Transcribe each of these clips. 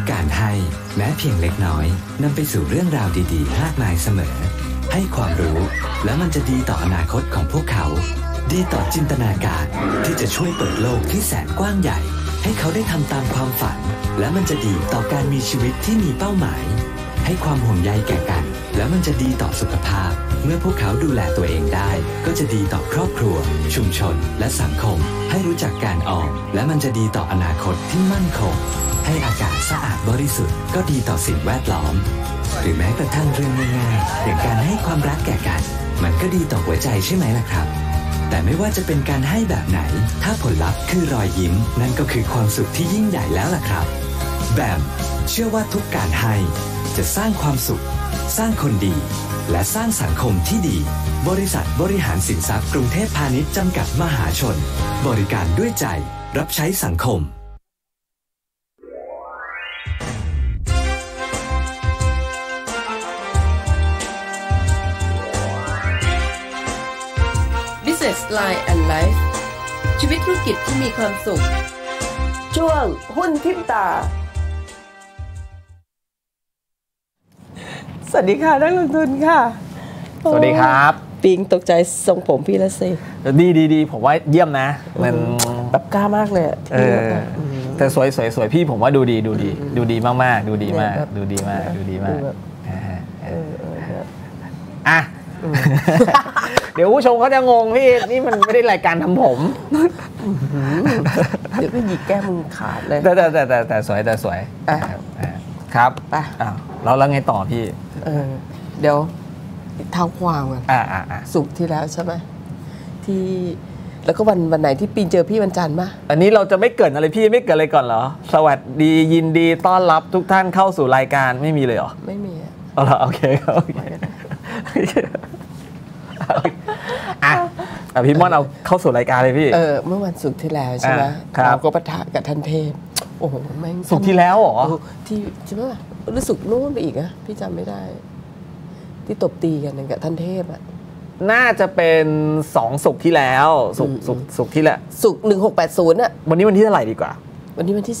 การให้แม้เพียงเล็กน้อยนำไปสู่เรื่องราวดีๆมากมายเสมอให้ความรู้และมันจะดีต่ออนาคตของพวกเขาดีต่อจินตนาการที่จะช่วยเปิดโลกที่แสนกว้างใหญ่ให้เขาได้ทำตามความฝันและมันจะดีต่อการมีชีวิตที่มีเป้าหมายให้ความห่วงใยแก่กันและมันจะดีต่อสุขภาพเมื่อพวกเขาดูแลตัวเองได้ก็จะดีต่อครอบครัวชุมชนและสังคมให้รู้จักการออมและมันจะดีต่ออนาคตที่มั่นคงให้อากาศสะอาดบริสุทธิ์ก็ดีต่อสิ่งแวดล้อมหรือแม้กระทั่งเรื่องง่ายๆอย่างการให้ความรักแก่กันมันก็ดีต่อหัวใจใช่ไหมล่ะครับแต่ไม่ว่าจะเป็นการให้แบบไหนถ้าผลลัพธ์คือรอยยิ้มนั่นก็คือความสุขที่ยิ่งใหญ่แล้วล่ะครับแบมเชื่อว่าทุกการให้จะสร้างความสุขสร้างคนดีและสร้างสังคมที่ดีบริษัทบริหารสินทรัพย์กรุงเทพพาณิชย์จำกัดมหาชนบริการด้วยใจรับใช้สังคม Business Line and Life ชีวิตธุรกิจที่มีความสุขช่วงหุ้นทิพตาสวัสดีค่ะนักลงทุนค่ะสวัสดีครับปิงตกใจทรงผมพี่ละสิดีผมว่าเยี่ยมนะมันแบบกล้ามากเลยแต่สวยพี่ผมว่าดูดีมากๆดูดีมากอ่ะเดี๋ยวผู้ชมเขาจะงงพี่นี่มันไม่ได้รายการทำผมเดี๋ยวก็หยิกแก้มึงขาดเลยแต่สวยครับไปแล้วไงต่อพี่เดี๋ยวเท้าความกันศุกร์ที่แล้วใช่ไหมที่แล้วก็วันไหนที่ปีนเจอพี่วันจันทร์ป่ะอันนี้เราจะไม่เกิดอะไรพี่ไม่เกิดอะไรก่อนเหรอสวัสดียินดีต้อนรับทุกท่านเข้าสู่รายการไม่มีเลยเหรอไม่มีโอเคพี่ม่อนเอาเข้าสู่รายการเลยพี่เมื่อวันศุกร์ที่แล้วใช่ไหมเราก็ปะทะกับท่านเทพโอ้โหแม่งศุกร์ที่แล้วเหรอที่ใช่ไหมรู้สึกนู่นไปอีกนะพี่จำไม่ได้ที่ตบตีกันกับท่านเทพน่าจะเป็น2ศุกร์ที่แล้วศุกร์ที่แล้วศุกร์1680น่ะวันนี้วันที่เท่าไหร่ดีกว่าวันนี้วันที่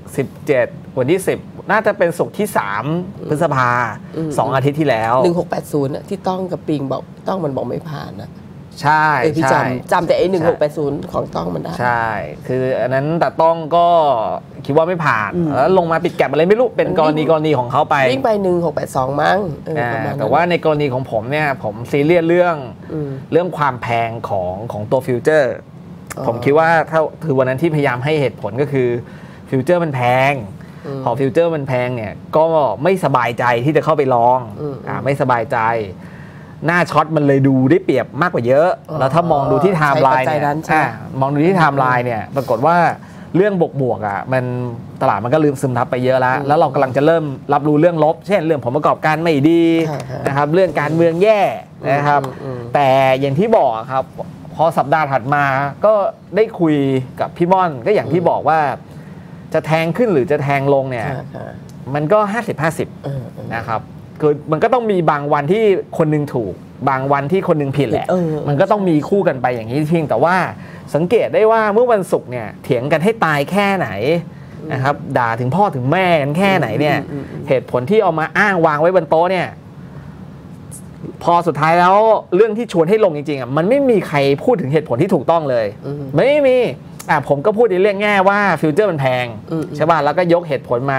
17วันที่10น่าจะเป็นศุกร์ที่3พฤษภา2อาทิตย์ที่แล้ว 1680น่ะที่ต้องกับปิงบอกต้องมันบอกไม่ผ่านนะใช่พี่จำแต่ไอ้1680ของต้องมันได้ใช่คืออันนั้นแต่ต้องก็คิดว่าไม่ผ่านแล้วลงมาปิดแก็บอะไรไม่รู้เป็นกรณีของเขาไปวิ่งไป1682มั้งแต่ว่าในกรณีของผมเนี่ยผมซีเรียสเรื่องความแพงของตัวฟิวเจอร์ผมคิดว่าถ้าคือวันนั้นที่พยายามให้เหตุผลก็คือฟิวเจอร์มันแพงพอฟิวเจอร์มันแพงเนี่ยก็ไม่สบายใจที่จะเข้าไปลองไม่สบายใจหน้าช็อตมันเลยดูได้เปรียบมากกว่าเยอะแล้วถ้ามองดูที่ไทม์ไลน์เนี่ยมองดูที่ไทม์ไลน์เนี่ยปรากฏว่าเรื่องบวกมันตลาดมันก็ลืมซึมซับไปเยอะแล้วเรากำลังจะเริ่มรับรู้เรื่องลบเช่นเรื่องผลประกอบการไม่ดีนะครับเรื่องการเมืองแย่นะครับแต่อย่างที่บอกครับพอสัปดาห์ถัดมาก็ได้คุยกับพี่ม่อนก็อย่างที่บอกว่าจะแทงขึ้นหรือจะแทงลงเนี่ยมันก็50-50นะครับคือมันก็ต้องมีบางวันที่คนนึงถูกบางวันที่คนนึงผิดแหละมันก็ต้องมีคู่กันไปอย่างนี้เพียงแต่ว่าสังเกตได้ว่าเมื่อวันศุกร์เนี่ยเถียงกันให้ตายแค่ไหนนะครับด่าถึงพ่อถึงแม่กันแค่ไหนเนี่ยเหตุผลที่เอามาอ้างวางไว้บนโต๊ะเนี่ยพอสุดท้ายแล้วเรื่องที่ชวนให้ลงจริงๆมันไม่มีใครพูดถึงเหตุผลที่ถูกต้องเลยไม่มีผมก็พูดในเรื่องแง่ว่าฟิวเจอร์มันแพงใช่ป่ะแล้วก็ยกเหตุผลมา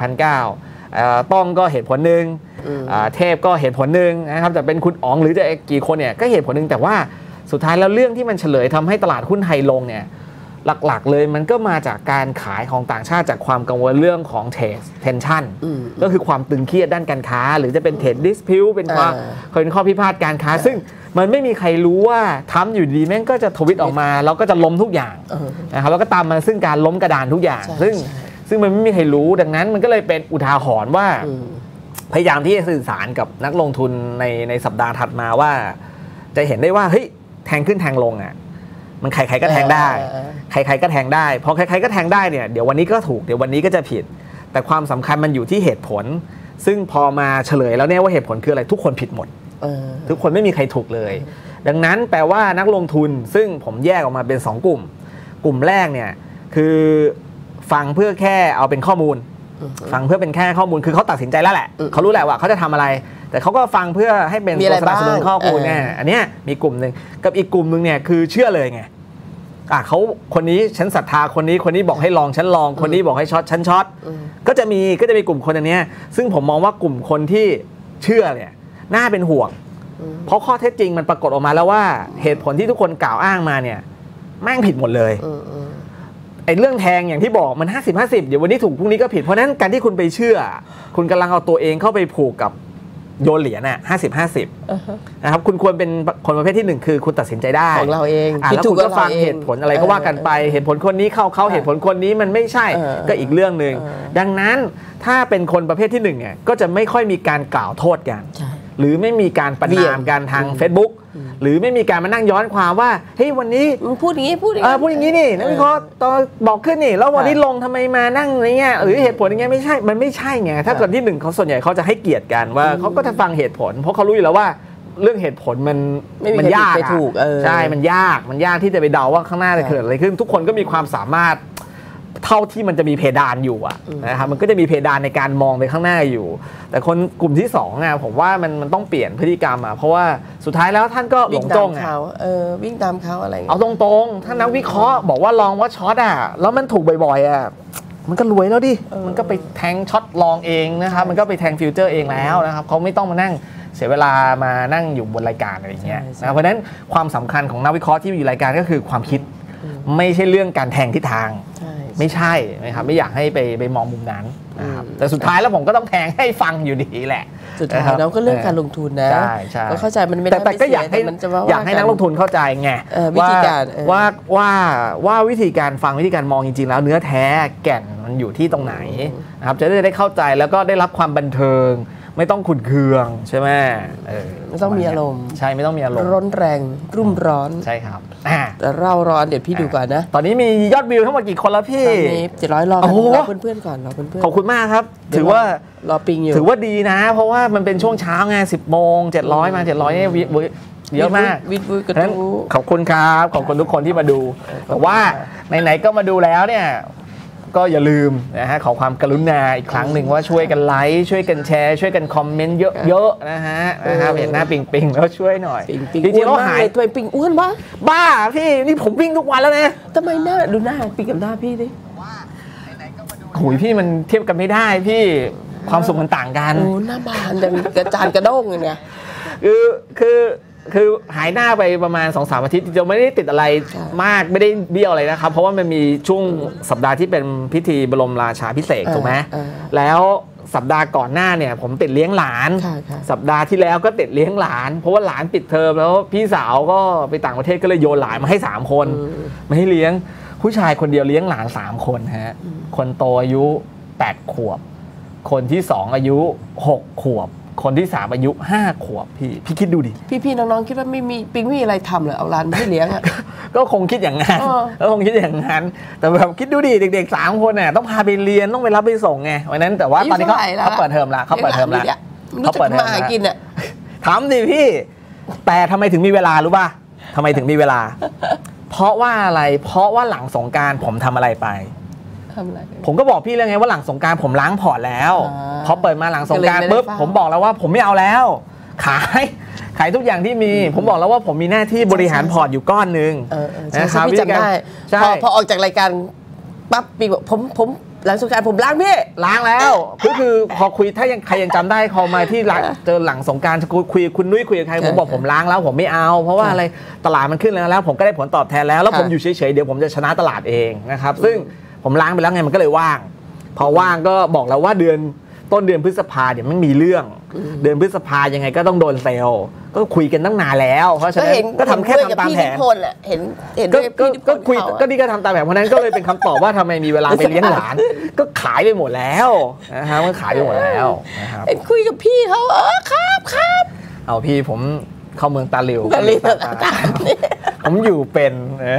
108,900ต้องก็เหตุผลหนึ่งเทพก็เหตุผลหนึ่งนะครับจะเป็นคุณอ๋องหรือจะกี่คนเนี่ยก็เหตุผลหนึ่งแต่ว่าสุดท้ายแล้วเรื่องที่มันเฉลยทำให้ตลาดหุ้นไทยลงเนี่ยหลักๆเลยมันก็มาจากการขายของต่างชาติจากความกังวลเรื่องของเทรดเทนชั่นก็คือความตึงเครียดด้านการค้าหรือจะเป็นเทรดดิสพิวเป็นข้อพิพาทการค้าซึ่งมันไม่มีใครรู้ว่าทำอยู่ดีแม่งก็จะทวิตออกมาแล้วก็จะล้มทุกอย่างนะครับแล้วก็ตามมาซึ่งการล้มกระดานทุกอย่างซึ่งมันไม่มีใครรู้ดังนั้นมันก็เลยเป็นอุทาหรณ์ว่าพยายามที่จะสื่อสารกับนักลงทุนในสัปดาห์ถัดมาว่าจะเห็นได้ว่าเฮ้ยแทงขึ้นแทงลงมันใครๆก็แทงได้ใครๆก็แทงได้พอใครๆก็แทงได้เนี่ยเดี๋ยววันนี้ก็ถูกเดี๋ยววันนี้ก็จะผิดแต่ความสำคัญมันอยู่ที่เหตุผลซึ่งพอมาเฉลยแล้วเนี่ยว่าเหตุผลคืออะไรทุกคนผิดหมดทุกคนไม่มีใครถูกเลยดังนั้นแปลว่านักลงทุนซึ่งผมแยกออกมาเป็น2กลุ่มแรกเนี่ยคือฟังเพื่อแค่เอาเป็นข้อมูลฟังเพื่อเป็นแค่ข้อมูลคือเขาตัดสินใจแล้วแหละเขารู้แหละว่าเขาจะทำอะไรแต่เขาก็ฟังเพื่อให้เป็นตัวสนับสนุนข้อมูลเนี่ยอันเนี้ยมีกลุ่มหนึ่งกับอีกกลุ่มหนึ่งเนี่ยคือเชื่อเลยไงเขาคนนี้ฉันศรัทธาคนนี้บอกให้ลองฉันลองคนนี้บอกให้ช็อตฉันช็อตก็จะมีกลุ่มคนอันเนี้ยซึ่งผมมองว่ากลุ่มคนที่เชื่อเนี่ยน่าเป็นห่วงเพราะข้อเท็จจริงมันปรากฏออกมาแล้วว่าเหตุผลที่ทุกคนกล่าวอ้างมาเนี่ยแม่งผิดหมดเลยไอ้เรื่องแทงอย่างที่บอกมัน50-50เดี๋ยววันนี้ถูกพรุ่งนี้ก็ผิดเพราะนั้นการที่คุณไปเชื่อคุณกำลังเอาตัวเองเข้าไปผูกกับโยนเหรียญน่ะ50-50นะครับคุณควรเป็นคนประเภทที่1คือคุณตัดสินใจได้ของเราเองแล้วคุณก็ฟังเหตุผลอะไรก็ว่ากันไปเหตุผลคนนี้เข้าเหตุผลคนนี้มันไม่ใช่ก็อีกเรื่องนึงดังนั้นถ้าเป็นคนประเภทที่1เนี่ยก็จะไม่ค่อยมีการกล่าวโทษกันหรือไม่มีการประณามกันทาง Facebook หรือไม่มีการมานั่งย้อนความว่าเฮ้ยวันนี้พูดอย่างนี้พูดอย่างนี้นี่นักวิเคราะห์ตอนบอกขึ้นนี่แล้ววันนี้ลงทำไมมานั่งอะไรเงี้ยหรือเหตุผลอย่างเงี้ยไม่ใช่มันไม่ใช่ไงถ้าเกิดที่1เขาส่วนใหญ่เขาจะให้เกียรติกันว่าเขาก็จะฟังเหตุผลเพราะเขารู้อยู่แล้วว่าเรื่องเหตุผลมันยากใช่มันยากที่จะไปเดาว่าข้างหน้าจะเกิดอะไรขึ้นทุกคนก็มีความสามารถเท่าที่มันจะมีเพดานอยู่นะครับมันก็จะมีเพดานในการมองไปข้างหน้าอยู่แต่คนกลุ่มที่2ผมว่ามันต้องเปลี่ยนพฤติกรรมเพราะว่าสุดท้ายแล้วท่านก็หลงจ้องวิ่งตามเขาอะไรเอาตรงๆถ้านักวิเคราะห์บอกว่าลองว่าช็อตแล้วมันถูกบ่อยๆมันก็รวยแล้วดิมันก็ไปแทงช็อตลองเองนะครับมันก็ไปแทงฟิวเจอร์เองแล้วนะครับเขาไม่ต้องมานั่งเสียเวลามานั่งอยู่บนรายการอะไรอย่างเงี้ยนะเพราะฉะนั้นความสำคัญของนักวิเคราะห์ที่อยู่รายการก็คือความคิดไม่ใช่เรื่องการแทงทิศทางไม่ใช่นะครับไม่อยากให้ไปมองมุมนั้นนะครับแต่สุดท้ายแล้วผมก็ต้องแทงให้ฟังอยู่ดีแหละสุดท้ายแล้วก็เรื่องการลงทุนนะก็เข้าใจมันไม่ได้แต่ก็อยากให้นักลงทุนเข้าใจไงวิธีการว่าวิธีการฟังวิธีการมองจริงๆแล้วเนื้อแท้แก่นมันอยู่ที่ตรงไหนนะครับจะได้เข้าใจแล้วก็ได้รับความบันเทิงไม่ต้องขุ่นเคืองใช่ไหมไม่ต้องมีอารมณ์ใช่ไม่ต้องมีอารมณ์ร้อนแรงรุ่มร้อนใช่ครับแต่เราร้อนเดี๋ยวพี่ดูก่อนนะตอนนี้มียอดวิวทั้งหมดกี่คนแล้วพี่ตอนนี้700รอเพื่อนๆก่อนรอเพื่อนๆขอบคุณมากครับถือว่ารอปิงอยู่ถือว่าดีนะเพราะว่ามันเป็นช่วงเช้าไง10 โมง700มา700เนี่ยเยอะมากขอบคุณครับขอบคุณทุกคนที่มาดูแต่ว่าไหนๆก็มาดูแล้วเนี่ยก็อย่าลืมนะฮะขอความกรุณาอีกครั้งหนึ่งว่าช่วยกันไลค์ช่วยกันแชร์ช่วยกันคอมเมนต์เยอะๆนะฮะเห็นหน้าปิงแล้วช่วยหน่อยจริงๆเราหายตัวปิงอ้วนวะบ้าพี่นี่ผมวิ่งทุกวันแล้วนะทำไมหน้าดูหน้าปิงกับหน้าพี่ดิโอ้ยพี่มันเทียบกันไม่ได้พี่ความสุขมันต่างกันโอ้หน้าบานยังกระจานกระด้งไงคือหายหน้าไปประมาณ 2-3 อาทิตย์จะไม่ได้ติดอะไรมากไม่ได้เบี้ยวอะไรนะครับเพราะว่ามันมีช่วงสัปดาห์ที่เป็นพิธีบรมราชาภิเษกถูกไหมแล้วสัปดาห์ก่อนหน้าเนี่ยผมติดเลี้ยงหลานสัปดาห์ที่แล้วก็ติดเลี้ยงหลานเพราะว่าหลานปิดเทอมแล้วพี่สาวก็ไปต่างประเทศก็เลยโยนหลานมาให้3 คนมาให้เลี้ยงผู้ชายคนเดียวเลี้ยงหลาน3 คนฮะคนโตอายุ8 ขวบคนที่2อายุ6 ขวบคนที่3อายุ5 ขวบพี่คิดดูดิพี่น้องๆคิดว่าไม่มีปิงไม่มีอะไรทำเลยเอาหลานมาให้เลี้ยงก็คงคิดอย่างนั้นแต่แบบคิดดูดิเด็กๆ3 คนเนี่ยต้องพาไปเรียนต้องไปรับไปส่งไงวันนั้นแต่ว่าตอนนี้เขาเปิดเทอมละเขาเปิดเทอมละเขาเปิดมาหากินอ่ะถามดิพี่แต่ทำไมถึงมีเวลารู้ป่ะทำไมถึงมีเวลาเพราะว่าอะไรเพราะว่าหลังสงกรานต์ผมทำอะไรไปผมก็บอกพี่แล้วไงว่าหลังสงกรานต์ผมล้างพอร์ตแล้วพอเปิดมาหลังสงกรานต์ปุ๊บผมบอกแล้วว่าผมไม่เอาแล้วขายทุกอย่างที่มีผมบอกแล้วว่าผมมีหน้าที่บริหารพอร์ตอยู่ก้อนนึงนะครับพี่จำได้พอออกจากรายการปั๊บปีบอกผมหลังสงกรานต์ผมล้างพี่ล้างแล้วคือพอคุยถ้ายังใครยังจำได้คอมาที่เจอหลังสงกรานต์คุยคุณนุ้ยคุยกับใครผมบอกผมล้างแล้วผมไม่เอาเพราะว่าอะไรตลาดมันขึ้นแล้วผมก็ได้ผลตอบแทนแล้วผมอยู่เฉยๆเดี๋ยวผมจะชนะตลาดเองนะครับซึ่งผมล้างไปแล้วไงมันก็เลยว่างพอว่างก็บอกแล้วว่าต้นเดือนพฤษภาเดี๋ยวมันมีเรื่องเดือนพฤษภายังไงก็ต้องโดนเซลล์ก็คุยกันตั้งนานแล้วเพราะฉะนั้นก็ทำแค่ทำตามแผนเห็นก็คุยก็ดีก็ทำตามแผนเพราะนั้นก็เลยเป็นคำตอบว่าทำไมมีเวลาไปเลี้ยงหลานก็ขายไปหมดแล้วนะฮะมันขายไปหมดแล้วนะครับคุยกับพี่เขาครับเอาพี่ผมเข้าเมืองตาหลิวผมอยู่เป็น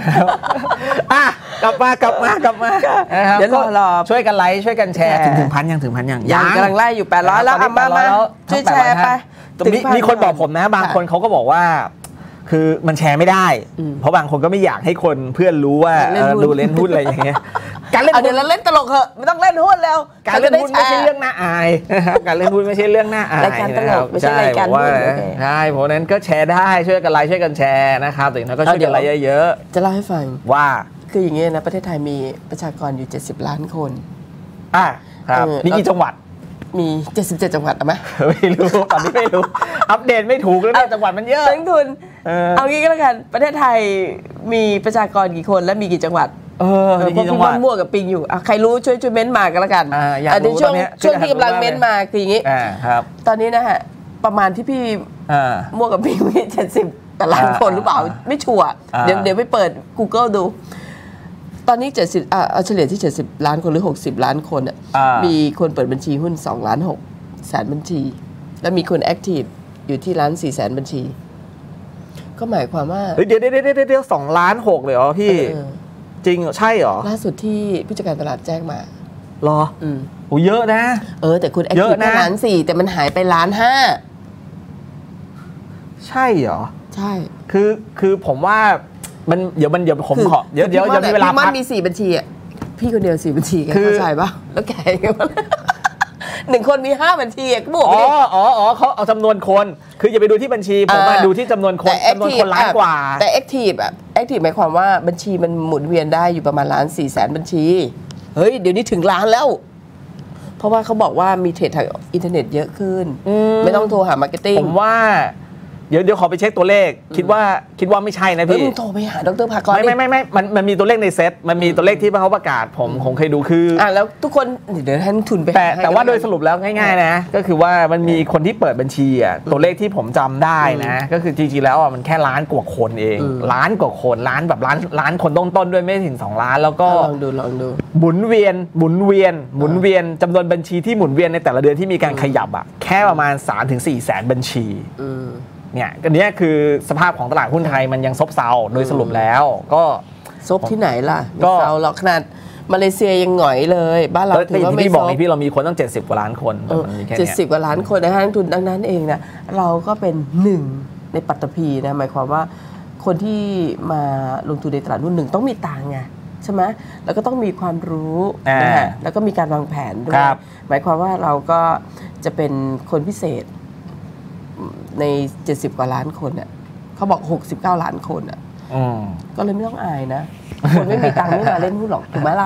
กลับมาเดี๋ยวรอช่วยกันไลค์ช่วยกันแชร์ถึงพันยังกำลังไล่อยู่800แล้วมาช่วยแชร์ไปมีคนบอกผมนะบางคนเขาก็บอกว่าคือมันแชร์ไม่ได้เพราะบางคนก็ไม่อยากให้คนเพื่อนรู้ว่าดูเล่นหุ้นอะไรอย่างเงี้ยการเล่นหุ้นเดี๋ยวเราเล่นตลกเหอะไม่ต้องเล่นหุ้นแล้วการเล่นหุ้นไม่ใช่เรื่องน่าอายการเล่นหุ้นไม่ใช่เรื่องน่าอายรายการตลกไม่ใช่รายการหุ้นใช่เพราะนั้นก็แชร์ได้ช่วยกันไลค์ช่วยกันแชร์นะครับถึงนั้นก็ช่วยกันไลค์เยอะๆจะเล่าให้ฟังว่าคืออย่างเงี้ยนะประเทศไทยมีประชากรอยู่70 ล้านคนครับมีกี่จังหวัดมี77จังหวัดไหมไม่รู้ตอนนี้ไม่รู้อัปเดตไม่ถูกแล้วเนี่ยจังหวัดมันเยอะทั้งทุนเอางี้ก็แล้วกันประเทศไทยมีประชากรกี่คนและมีกี่จังหวัดมีกี่จังหวัดมั่วกับปิงอยู่ใครรู้ช่วยเม้นมากันแล้วกันในช่วงที่กำลังเม้นมาคืออย่างนี้ตอนนี้นะฮะประมาณที่พี่มั่วกับปิงมี70 ล้านคนหรือเปล่าไม่ชัวร์เดี๋ยวไปเปิด Google ดูตอนนี้70เอาเฉลี่ยที่70 ล้านคนหรือ60 ล้านคนมีคนเปิดบัญชีหุ้น2.6 ล้านแสนบัญชีแล้วมีคนแอคทีฟอยู่ที่1.4 แสนบัญชีก็หมายความว่าเดี๋ยว2.6 ล้านเลยเหรอพี่จริงใช่เหรอล่าสุดที่ผู้จัดการตลาดแจ้งมาหรอเยอะนะแต่คุณแอคทีฟแค่1.4 แต่มันหายไป1.5 ล้านใช่เหรอใช่คือผมว่ามันเดี๋ยวผมขอเดี๋ยวมีเวลาพักมี4 บัญชีอ่ะพี่คนเดียว4 บัญชีแกเข้าใจป่ะแล้วแก1 คนมี5 บัญชีก็บอกเขาเอาจำนวนคนคืออย่าไปดูที่บัญชีผมมาดูที่จำนวนคนจำนวนคนล้านกว่าแต่แอคทีฟหมายความว่าบัญชีมันหมุนเวียนได้อยู่ประมาณ1.4 แสนบัญชีเฮ้ยเดี๋ยวนี้ถึงล้านแล้วเพราะว่าเขาบอกว่ามีเทรดทางอินเทอร์เน็ตเยอะขึ้นไม่ต้องโทรหามาร์เก็ตติ้งผมว่าเดี๋ยวขอไปเช็คตัวเลขคิดว่าไม่ใช่นะพี่โทรไปหาดร.ภากรไม่มันมีตัวเลขในเซ็ตมันมีตัวเลขที่เขาประกาศผมเคยดูคือแล้วทุกคนเดี๋ยวให้ทุนไปแต่ว่าโดยสรุปแล้วง่ายๆนะก็คือว่ามันมีคนที่เปิดบัญชีตัวเลขที่ผมจำได้นะก็คือจริงๆแล้วมันแค่ล้านกว่าคนเองล้านกว่าคนล้านแบบล้านคนต้นๆด้วยไม่ถึง2 ล้านแล้วก็ลองดูหมุนเวียนจำนวนบัญชีที่หมุนเวียนในแต่ละเดือนที่มีการขยับแค่ประมาณ 3-4 แสนบัญชีเนี่ยอันนี้คือสภาพของตลาดหุ้นไทยมันยังซบเซาโดยสรุปแล้วก็ซบที่ไหนล่ะก็เซาหรอกขนาดมาเลเซียยังหงอยเลยบ้านเราถือว่าไม่ซบพี่เรามีคนตั้ง70 กว่าล้านคน 70 กว่าล้านคนนะฮะนักทุนดังนั้นเองนะเราก็เป็น1ในปัตตภีนะหมายความว่าคนที่มาลงทุนในตลาดหุ้นต้องมีตังค์ไงใช่ไหมแล้วก็ต้องมีความรู้นะฮะแล้วก็มีการวางแผนด้วยหมายความว่าเราก็จะเป็นคนพิเศษใน70 กว่าล้านคนอ่ะเขาบอก69 ล้านคนอ่ะก็เลยไม่ต้องอายนะคนไม่มีตังค์ไม่มาเล่นหุ้นหรอกถูกไหมล่ะ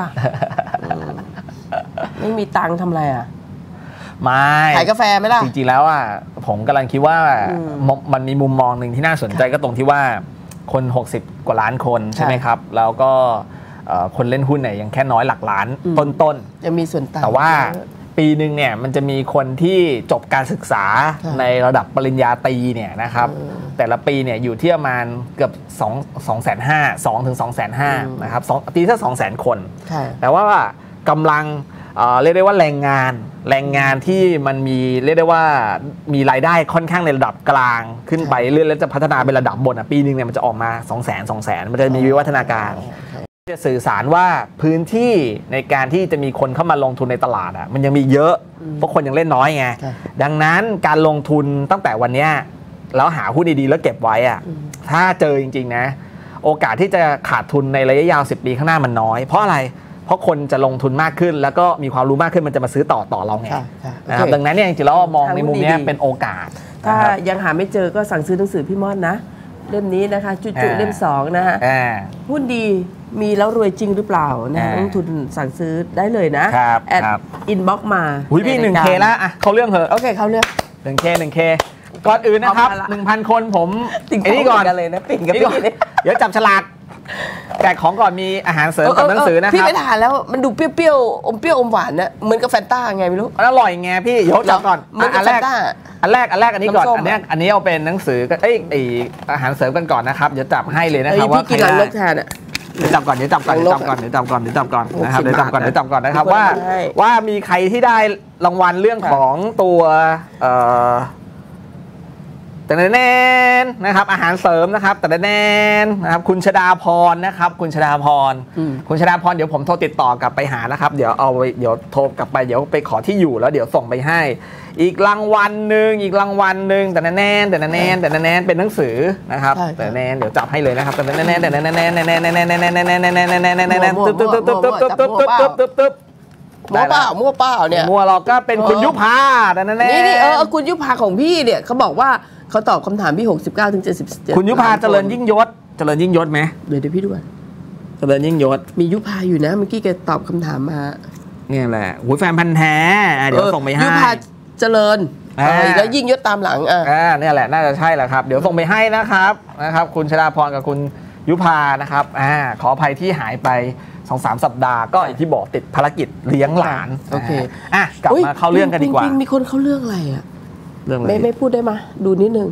ไม่มีตังค์ทำอะไรอ่ะไม่ขายกาแฟไหมล่ะจริงๆแล้วผมกำลังคิดว่ามันมีมุมมองหนึ่งที่น่าสนใจก็ตรงที่ว่าคน60 กว่าล้านคนใช่ไหมครับแล้วก็คนเล่นหุ้นเนี่ยยังแค่น้อยหลักล้านต้นๆยังมีส่วนต่างแต่ว่าปีหนึ่งเนี่ยมันจะมีคนที่จบการศึกษาในระดับปริญญาตรีเนี่ยนะครับแต่ละปีเนี่ยอยู่ที่ประมาณเกือบ2,500,000 ถึง 2,500,000 นะครับตีซะ200,000 คนแต่ว่ากำลังเรียกได้ว่าแรงงานที่มันมีเรียกได้ว่ามีรายได้ค่อนข้างในระดับกลางขึ้นไปเรื่อยๆแล้วจะพัฒนาเป็นระดับบนปีนึงเนี่ยมันจะออกมา200,000 มันจะมีวิวัฒนาการจะสื่อสารว่าพื้นที่ในการที่จะมีคนเข้ามาลงทุนในตลาดมันยังมีเยอะเพราะคนยังเล่นน้อยไงดังนั้นการลงทุนตั้งแต่วันนี้แล้วหาหุ้นดีๆแล้วเก็บไว้ถ้าเจอจริงๆนะโอกาสที่จะขาดทุนในระยะยาว10 ปีข้างหน้ามันน้อยเพราะอะไรเพราะคนจะลงทุนมากขึ้นแล้วก็มีความรู้มากขึ้นมันจะมาซื้อต่อเราไงนะครับดังนั้นเนี่ยจริงๆแล้วมองในมุมนี้เป็นโอกาสถ้ายังหาไม่เจอก็สั่งซื้อหนังสือพี่ม่อนนะเล่มนี้นะคะจุเล่ม2นะฮะหุ้นดีมีแล้วรวยจริงหรือเปล่านะลงทุนสั่งซื้อได้เลยนะแอดอินบ็อกซ์มาพี่ 1K แล้วเขาเรื่องเหรอโอเคเขาเรื่อง 1K ก่อนอื่นนะครับ 1,000 คนผมไอ้นี่ก่อนกันเลยนะปิ่นกับพี่เดี๋ยวจับฉลากแจกของก่อนมีอาหารเสริมกับหนังสือนะครับพี่ไปทานแล้วมันดูเปรี้ยวๆอมเปรี้ยวอมหวานนะเหมือนกับแฟนต้าไงไม่รู้อร่อยไงพี่ยกจับก่อนอันแรกอันแรกนี้ก่อนอันนี้เอาเป็นหนังสืออาหารเสริมกันก่อนนะครับเดี๋ยวจับให้เลยนะครับว่าพี่กินหลังเลิกทานอ่ะเดี๋ยวจับก่อนนะครับเดี๋ยวจับก่อนนะครับว่ามีใครที่ได้รางวัลเรื่องของตัวแต่แน่นนะครับอาหารเสริมนะครับแต่แน่นนะครับคุณชดาพรนะครับคุณชดาพรเดี๋ยวผมโทรติดต่อกลับไปหานะครับเดี๋ยวโทรกลับไปเดี๋ยวไปขอที่อยู่แล้วเดี๋ยวส่งไปให้อีกรางวัลหนึ่งแต่แน่นเป็นหนังสือนะครับแต่แน่นเดี๋ยวจับให้เลยนะครับแต่แน่นตึ๊บมั่วเปล่าเนี่ยมั่วเราก็เป็นคุณยุพาแต่แน่นี่คุณยุพาของพี่เนี่ยเขาบอกว่าเขาตอบคำถามพี่69 ถึง 77 คุณยุพาเจริญยิ่งยศไหมเดี๋ยวพี่ด้วยเจริญยิ่งยศมียุพาอยู่นะเมื่อกี้แกตอบคำถามมาเนี่ยแหละหูแฟนพันธ์แท้เดี๋ยวส่งไปให้ยุพาเจริญแล้วยิ่งยศตามหลังเนี่ยแหละน่าจะใช่แหละครับเดี๋ยวส่งไปให้นะครับคุณชดาพรกับคุณยุพานะครับขออภัยที่หายไป2-3 สัปดาห์ก็อย่างที่บอกติดภารกิจเลี้ยงหลานโอเคกลับมาเข้าเรื่องกันดีกว่ามีคนเข้าเรื่องอะไรอ่ะเรื่องอะไรไม่พูดได้ไหมดูนิดนึง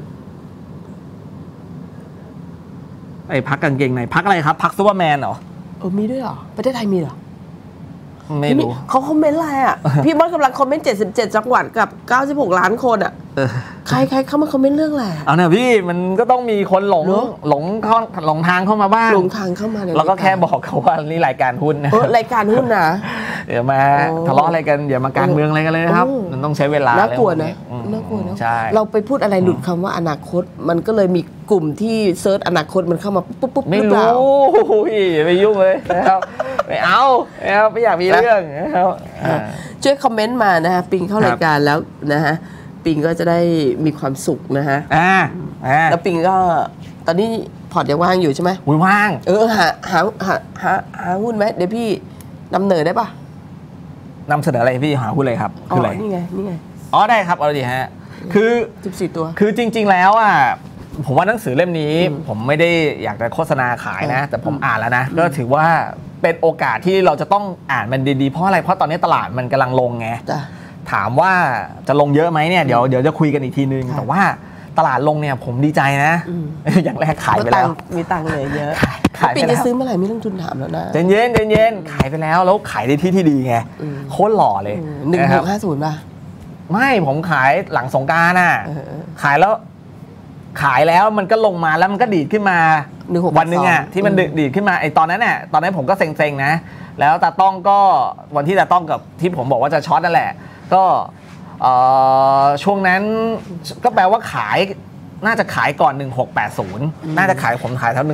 ไอ้พักกางเกงในพักอะไรครับพักซูเปอร์แมนเหรอมีด้วยเหรอประเทศไทยมีเหรอไม่รู้เขาคอมเมนต์อะไรอ่ะพี่มดกำลังคอมเมนต์77 จังหวัดกับ96 ล้านคนอ่ะใครเข้ามาคอมเมนต์เรื่องอะไรเอาเนี่ยพี่มันก็ต้องมีคนหลงทางเข้ามาบ้างหลงทางเข้ามาแล้วก็แค่บอกเขาว่านี่รายการหุ้นนะรายการหุ้นนะเดี๋ยวมาทะเลาะอะไรกันอย่ามาการเมืองอะไรกันเลยนะครับมันต้องใช้เวลาน่ากลัวนะเราไปพูดอะไรหลุดคำว่าอนาคตมันก็เลยมีกลุ่มที่เซิร์ชอนาคตมันเข้ามาปุ๊บไม่รู้ไม่ยุ่งเลยนะครับไม่เอาไม่อยากมีเรื่องนะครับช่วยคอมเมนต์มานะฮะปิงเข้ารายการแล้วนะฮะปิงก็จะได้มีความสุขนะฮะแล้วปิงก็ตอนนี้พอร์ตยังว่างอยู่ใช่ไหมว่างหาหุ้นไหมเดี๋ยวพี่นำเหนอได้ปะนำเสนออะไรพี่หาหุ้นเลยครับคืออะไรนี่ไงได้ครับเอาดีฮะคือ 14 ตัวคือจริงๆแล้วผมว่าหนังสือเล่มนี้ผมไม่ได้อยากจะโฆษณาขายนะแต่ผมอ่านแล้วนะก็ถือว่าเป็นโอกาสที่เราจะต้องอ่านมันดีๆเพราะอะไรเพราะตอนนี้ตลาดมันกำลังลงไงถามว่าจะลงเยอะไหมเนี่ยเดี๋ยวจะคุยกันอีกทีนึงแต่ว่าตลาดลงเนี่ยผมดีใจนะอย่างแรกขายไปแล้วมีตังค์เลยเยอะปิงจะซื้อเมื่อไหร่ไม่ต้องทุนถามแล้วนะเย็นขายไปแล้วขายในที่ที่ดีไงโคตรหล่อเลย 1650ป่ะไม่ผมขายหลังสงกรานต์ขายแล้วมันก็ลงมาแล้วมันก็ดีดขึ้นมาวันนึงที่มันดีดขึ้นมาไอ้ตอนนั้นผมก็เซ็งๆนะแล้วตาต้องก็วันที่ตาต้องกับที่ผมบอกว่าจะช็อตนั่นแหละก็ช่วงนั้นก็แปลว่าน่าจะขายก่อน1680น่าจะผมขายเท่า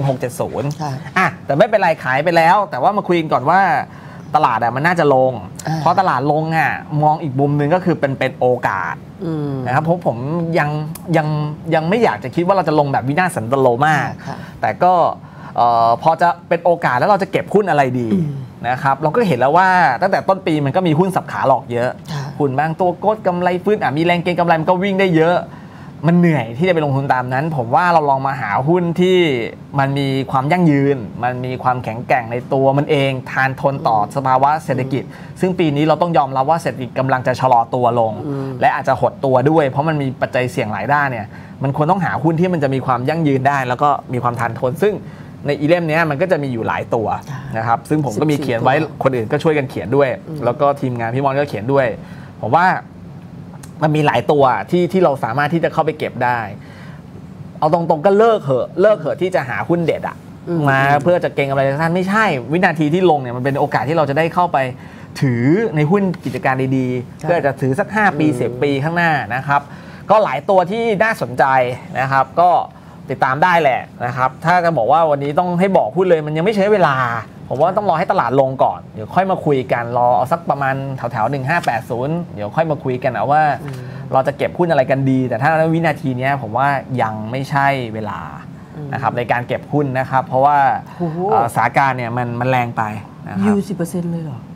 1670แต่ไม่เป็นไรขายไปแล้วแต่ว่ามาคุยกันก่อนว่าตลาดมันน่าจะลงเพราะตลาดลงมองอีกมุมนึงก็คือเป็นโอกาสนะครับเพราะผมยังไม่อยากจะคิดว่าเราจะลงแบบวินาศสันตโลมากแต่ก็พอจะเป็นโอกาสแล้วเราจะเก็บหุ้นอะไรดีนะครับเราก็เห็นแล้วว่าตั้งแต่ต้นปีมันก็มีหุ้นสับขาหลอกเยอะหุ้นบางตัวโกดกำไรฟื้นมีแรงเก็งกำไรมันก็วิ่งได้เยอะมันเหนื่อยที่จะไปลงทุนตามนั้นผมว่าเราลองมาหาหุ้นที่มันมีความยั่งยืนมันมีความแข็งแกร่งในตัวมันเองทานทนต่อสภาวะเศรษฐกิจซึ่งปีนี้เราต้องยอมรับว่าเศรษฐกิจกำลังจะชะลอตัวลงและอาจจะหดตัวด้วยเพราะมันมีปัจจัยเสี่ยงหลายด้านเนี่ยมันควรต้องหาหุ้นที่มันจะมีความยั่งยืนได้แล้วก็มีความทานทนซึ่งในอีเล่มนี้มันก็จะมีอยู่หลายตัวนะครับซึ่งผมก็มีเขียนไว้คนอื่นก็ช่วยกันเขียนด้วยแล้วก็ทีมงานพี่มอนก็เขียนด้วยผมว่ามันมีหลายตัวที่เราสามารถที่จะเข้าไปเก็บได้เอาตรงๆก็เลิกเหอะที่จะหาหุ้นเด็ดมาเพื่อจะเก็งอะไรท่านไม่ใช่วินาทีที่ลงเนี่ยมันเป็นโอกาสที่เราจะได้เข้าไปถือในหุ้นกิจการดีๆเพื่อจะถือสัก5 ปี 10 ปีข้างหน้านะครับก็หลายตัวที่น่าสนใจนะครับก็ติดตามได้แหละนะครับถ้าจะบอกว่าวันนี้ต้องให้บอกหุ้นเลยมันยังไม่ใช้เวลาผมว่าต้องรอให้ตลาดลงก่อนเดี๋ยวค่อยมาคุยกันรอเอาสักประมาณแถว1580เดี๋ยวค่อยมาคุยกันเอาว่าเราจะเก็บหุ้นอะไรกันดีแต่ถ้าวินาทีนี้ผมว่ายังไม่ใช่เวลานะครับในการเก็บหุ้นนะครับเพราะว่าสถานการณ์เนี่ยมันแรงไปนะครับ 10% เลยเหรอ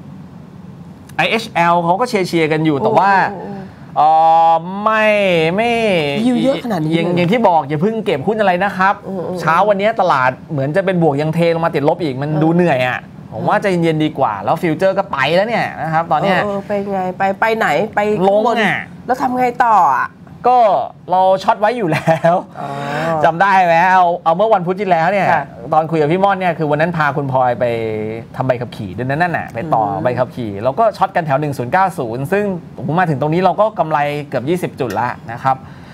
IHL เขาก็เชียร์กันอยู่แต่ว่าไม่ยิวเยอะขนาดนี้อย่างที่บอกอย่าเพิ่งเก็บหุ้นอะไรนะครับเช้าวันนี้ตลาดเหมือนจะเป็นบวกยังเทลงมาติดลบอีกมันดูเหนื่อยผมว่าใจเย็นๆดีกว่าแล้วฟิวเจอร์ก็ไปแล้วเนี่ยนะครับตอนนี้ไปไงไปไหนไปลงแล้วทำไงต่อก็เราช็อตไว้อยู่แล้วจำได้ไหมเอาเมื่อวันพุธที่แล้วเนี่ยตอนคุยกับพี่ม่อนเนี่ยคือวันนั้นพาคุณพลอยไปทำใบขับขี่เดือนนั้นน่ะไปต่อใบขับขี่เราก็ช็อตกันแถว1090ซึ่งผมมาถึงตรงนี้เราก็กำไรเกือบ20 จุดละนะครับ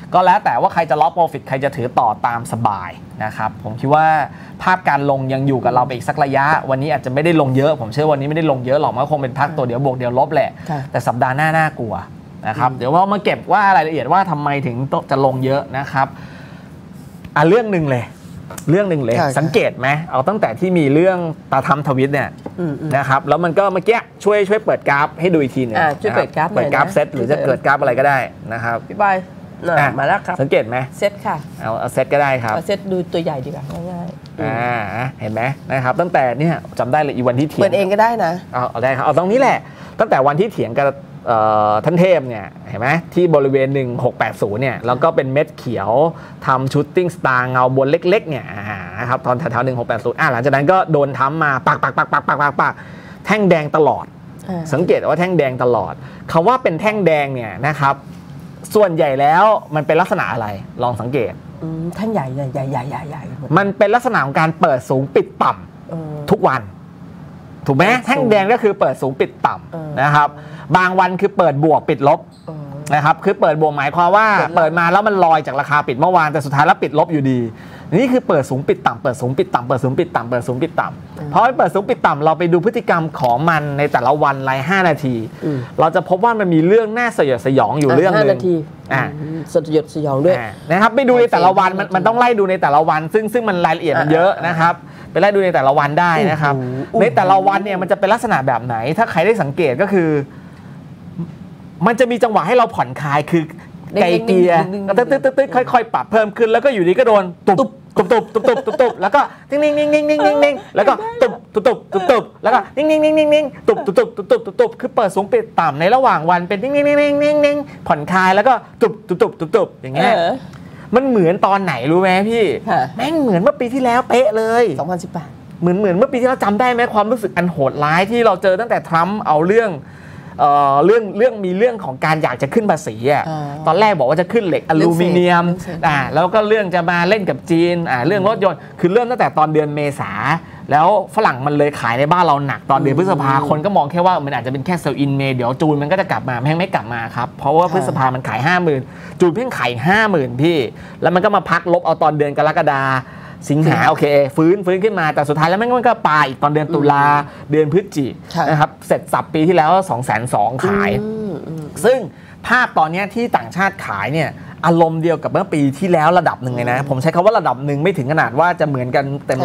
ก็แล้วแต่ว่าใครจะล็อกโปรฟิตใครจะถือต่อตามสบายนะครับผมคิดว่าภาพการลงยังอยู่กับเราไปอีกสักระยะวันนี้อาจจะไม่ได้ลงเยอะผมเชื่อวันนี้ไม่ได้ลงเยอะหรอกมันคงเป็นพักตัวเดียวบวกเดียวลบแหละแต่สัปดาห์หน้าน่ากลัวนะครับเดี๋ยวเรามาเก็บว่ารายละเอียดว่าทำไมถึงจะลงเยอะนะครับเรื่องหนึ่งเลยสังเกตไหมเอาตั้งแต่ที่มีเรื่องตาทำทวิตเนี่ยนะครับแล้วมันก็เมื่อกี้ช่วยเปิดกราฟให้ดูอีกทีนึงช่วยเปิดกราฟเซตหรือจะเกิดกราฟอะไรก็ได้นะครับพี่บอยมาแล้วครับสังเกตไหมเซตค่ะเอาเซตก็ได้ครับเซตดูตัวใหญ่ดีกว่าง่ายเห็นไหมนะครับตั้งแต่เนี่ยจำได้เลยอีวันที่เถียงเปิดเองก็ได้นะเอาได้ครับเอาตรงนี้แหละตั้งแต่วันที่เถียงกับท่านเทพเนี่ยเห็นไหมที่บริเวณ1680เนี่ยแล้วก็เป็นเม็ดเขียวทำชูตติ้งสตาร์เงาบนเล็กๆเนี่ยนะครับตอนแถวๆ1680หลังจากนั้นก็โดนทำมาปักแท่งแดงตลอดสังเกตว่าแท่งแดงตลอดคำว่าเป็นแท่งแดงเนี่ยนะครับส่วนใหญ่แล้วมันเป็นลักษณะอะไรลองสังเกตแท่งใหญ่มันเป็นลักษณะของการเปิดสูงปิดต่ำทุกวันถูกไหมแท่งแดงก็คือเปิดสูงปิดต่ำนะครับบางวันคือเปิดบวกปิดลบนะครับคือเปิดบวกหมายความว่าเปิดมาแล้วมันลอยจากราคาปิดเมื่อวานแต่สุดท้ายแล้วปิดลบอยู่ดีนี่คือเปิดสูงปิดต่ำเปิดสูงปิดต่ำเปิดสูงปิดต่ำเปิดสูงปิดต่ำเพราะเปิดสูงปิดต่ำเราไปดูพฤติกรรมของมันในแต่ละวันราย5นาทีเราจะพบว่ามันมีเรื่องน่าสยดสยองอยู่เรื่องนึงสยดสยองด้วยนะครับไปดูในแต่ละวันมันต้องไล่ดูในแต่ละวันซึ่งมันรายละเอียดมันเยอะนะครับไปไล่ดูในแต่ละวันได้นะครับในแต่ละวันเนี่ยมันจะเป็นลักษณะแบบไหนถ้าใครได้สังเกตก็คือมันจะมีจังหวะให้เราผ่อนคลายคือไกเกียร์ตึ๊ดค่อยๆปรับเพิ่มขึ้นแล้วก็อยู่ดีก็โดนตุบแล้วก็นิ่งแล้วก็ตุบแล้วก็นิ่งตุบคือเปิดสูงปิดต่ำในระหว่างวันเป็นนิ่งผ่อนคลายแล้วก็ตุบอย่างเงี้ยมันเหมือนตอนไหนรู้ไหมพี่แม่งเหมือนเมื่อปีที่แล้วเป๊ะเลย 2018 เหมือนเมื่อปีที่แล้วจำได้ไหมความรู้สึกอันโหดร้ายที่เราเจอตั้งแต่ทรัมป์เอาเรื่องมีเรื่องของการอยากจะขึ้นภาษีอ่ะตอนแรกบอกว่าจะขึ้นเหล็กอลูมิเนียมแล้วก็เรื่องจะมาเล่นกับจีนเรื่องรถยนต์คือเริ่มตั้งแต่ตอนเดือนเมษาแล้วฝรั่งมันเลยขายในบ้านเราหนักตอนเดือนพฤษภาคนก็มองแค่ว่ามันอาจจะเป็นแค่เซลล์อินเมย์เดี๋ยวจูนมันก็จะกลับมาแม่งไม่กลับมาครับเพราะว่าพฤษภามันขาย 50,000 จูนเพิ่งขาย 50,000 พี่แล้วมันก็มาพักลบเอาตอนเดือนกรกฎาสิงหาโอเคฟื้นขึ้นมาแต่สุดท้ายแล้วมันก็ปาอีกตอนเดือนตุลาเดือนพฤศจิกนะครับเสร็จสับปีที่แล้ว 220,000 ขายซึ่งภาพตอนนี้ที่ต่างชาติขายเนี่ยอารมณ์เดียวกับเมื่อปีที่แล้วระดับหนึ่งเลยนะผมใช้คำว่าระดับหนึ่งไม่ถึงขนาดว่าจะเหมือนกันเต็ม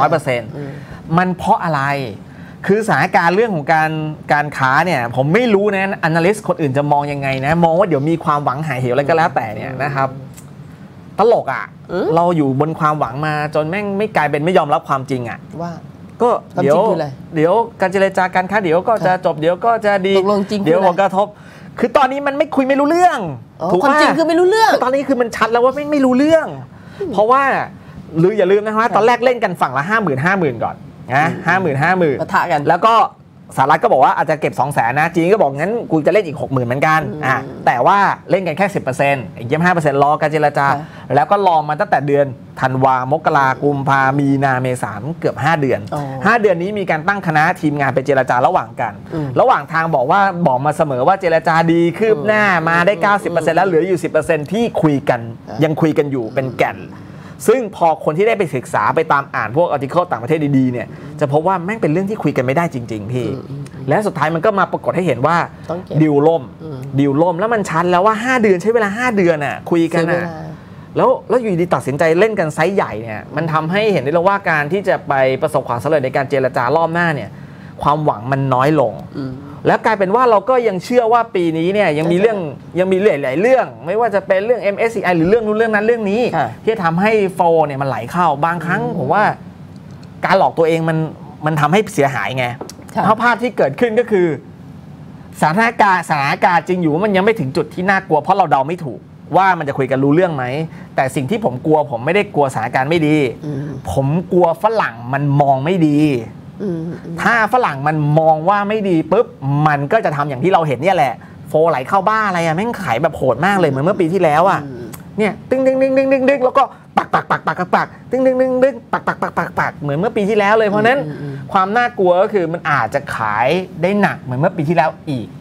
100% มันเพราะอะไรคือสถานการณ์เรื่องของการค้าเนี่ยผมไม่รู้นะ analyst คนอื่นจะมองยังไงนะมองว่าเดี๋ยวมีความหวังหายเหวอะไรก็แล้วแต่เนี่ยนะครับตลกเราอยู่บนความหวังมาจนแม่งไม่กลายเป็นไม่ยอมรับความจริงว่าก็เดี๋ยวการเจรจาการค้าเดี๋ยวก็จะจบเดี๋ยวก็จะดีเดี๋ยวกระทบคือตอนนี้มันไม่คุยไม่รู้เรื่องถูกความจริงคือไม่รู้เรื่องตอนนี้คือมันชัดแล้วว่าไม่รู้เรื่องเพราะว่าหรืออย่าลืมนะครับตอนแรกเล่นกันฝั่งละ 50,000 ก่อนนะ50,000 ปะทะกันแล้วก็สหรัฐก็บอกว่าอาจจะเก็บ 200,000 นะจีนก็บอกงั้นกูจะเล่นอีก 60,000 เหมือนกันแต่ว่าเล่นกันแค่ 10% อีก 25% รอการเจรจาแล้วก็รอมาตั้งแต่เดือนธันวามกรากุมภามีนาเมษาเกือบ5เดือน5เดือนนี้มีการตั้งคณะทีมงานไปเจรจาระหว่างกันระหว่างทางบอกมาเสมอว่าเจรจาดีคืบหน้ามาได้ 90% แล้วเหลืออยู่ 10% ที่คุยกันยังคุยกันอยู่เป็นแก่นซึ่งพอคนที่ได้ไปศึกษาไปตามอ่านพวกอาร์ติเคิลต่างประเทศดีๆเนี่ยจะพบว่าแม่งเป็นเรื่องที่คุยกันไม่ได้จริงๆพี่และสุดท้ายมันก็มาปรากฏให้เห็นว่าดิวล่มแล้วมันชันแล้วว่า5เดือนใช้เวลา5เดือนคุยกันแล้วอยู่ดีตัดสินใจเล่นกันไซส์ใหญ่เนี่ยมันทำให้เห็นได้เลยว่าการที่จะไปประสบความสำเร็จในการเจรจารอบหน้าเนี่ยความหวังมันน้อยลงแล้วกลายเป็นว่าเราก็ยังเชื่อว่าปีนี้เนี่ยยังมีหลายเรื่องไม่ว่าจะเป็นเรื่อง MSCI หรือเรื่องนู้นเรื่องนั้นเรื่องนี้ที่ทำให้โฟเนี่ยมันไหลเข้าบางครั้งผมว่าการหลอกตัวเองมันทำให้เสียหายไงเพราะภาพที่เกิดขึ้นก็คือสถานการณ์จริงอยู่ว่ามันยังไม่ถึงจุดที่น่ากลัวเพราะเราเดาไม่ถูกว่ามันจะคุยกันรู้เรื่องไหมแต่สิ่งที่ผมกลัวผมไม่ได้กลัวสถานการณ์ไม่ดีผมกลัวฝรั่งมันมองไม่ดีถ้าฝรั่งมันมองว่าไม่ดีปุ๊บมันก็จะทำอย่างที่เราเห็นเนี่ยแหละโฟไหลเข้าบ้าอะไรแม่งขายแบบโหดมากเลยเหมือนเมื่อปีที่แล้วเนี่ยตึ้งแล้วก็ปักตึ้งปักเหมือนเมื่อปีที่แล้วเลยเพราะนั้นความน่ากลัวก็คือมันอาจจะขายได้หนักเหมือนเมื่อปีที่แล้วอีก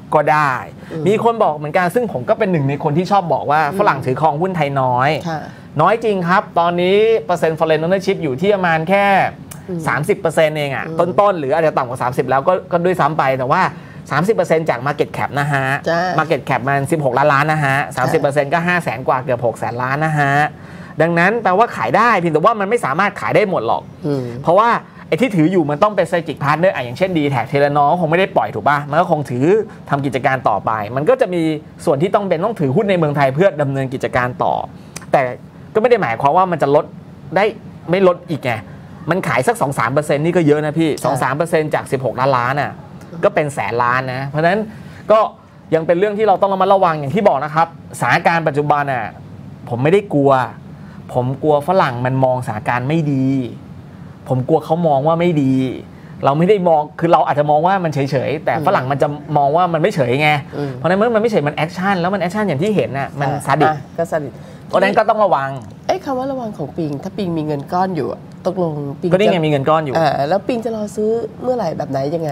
ก็ได้มีคนบอกเหมือนกันซึ่งผมก็เป็นหนึ่งในคนที่ชอบบอกว่าฝรั่งถือครองหุ้นไทยน้อยน้อยจริงครับตอนนี้เปอร์เซ็นต์ foreign ownership อยู่ที่ประมาณแค่ 30% เองอ่ะต้นๆหรืออาจจะต่ำกว่า30แล้วก็ด้วยซ้ำไปแต่ว่า 30% จาก market cap นะฮะ market cap มัน16 ล้านนะฮะ 30% ก็ 500,000 กว่าเกือบ600,000 ล้านนะฮะดังนั้นแปลว่าขายได้เพียงแต่ว่ามันไม่สามารถขายได้หมดหรอกเพราะว่าไอ้ที่ถืออยู่มันต้องเป็น strategic partner อย่างเช่น D-Tag เทเลนอคงไม่ได้ปล่อยถูกป่ะมันก็คงถือทำกิจการต่อไปมันก็จะมีส่วนที่ต้องถือหุ้นในเมืองไทยเพื่อดำเนินกิจการต่อแต่ก็ไม่ได้หมายความว่ามันจะลดได้ไม่ลดอีกไงมันขายสัก 2-3% นี่ก็เยอะนะพี่ 2-3% จาก16 ล้านน่ะก็เป็นแสนล้านนะเพราะฉะนั้นก็ยังเป็นเรื่องที่เราต้องระมัดระวังอย่างที่บอกนะครับสถานการณ์ปัจจุบันน่ะผมไม่ได้กลัวผมกลัวฝรั่งมันมองสถานการณ์ไม่ดีผมกลัวเขามองว่าไม่ดีเราไม่ได้มองคือเราอาจจะมองว่ามันเฉยๆแต่ฝรั่งมันจะมองว่ามันไม่เฉยไงเพราะฉะนั้นเมื่อมันไม่เฉยมันแอคชั่นแล้วมันแอคชั่นอย่างที่เห็นน่ะมันซาดิสก็ซาดิสเพราะฉะนั้นก็ต้องระวังคำว่าระวังของปิงถ้าปิงมีเงินก้อนอยู่ตกลงปิงก็นี่ไงมีเงินก้อนอยู่แล้วปิงจะรอซื้อเมื่อไหร่แบบไหนยังไง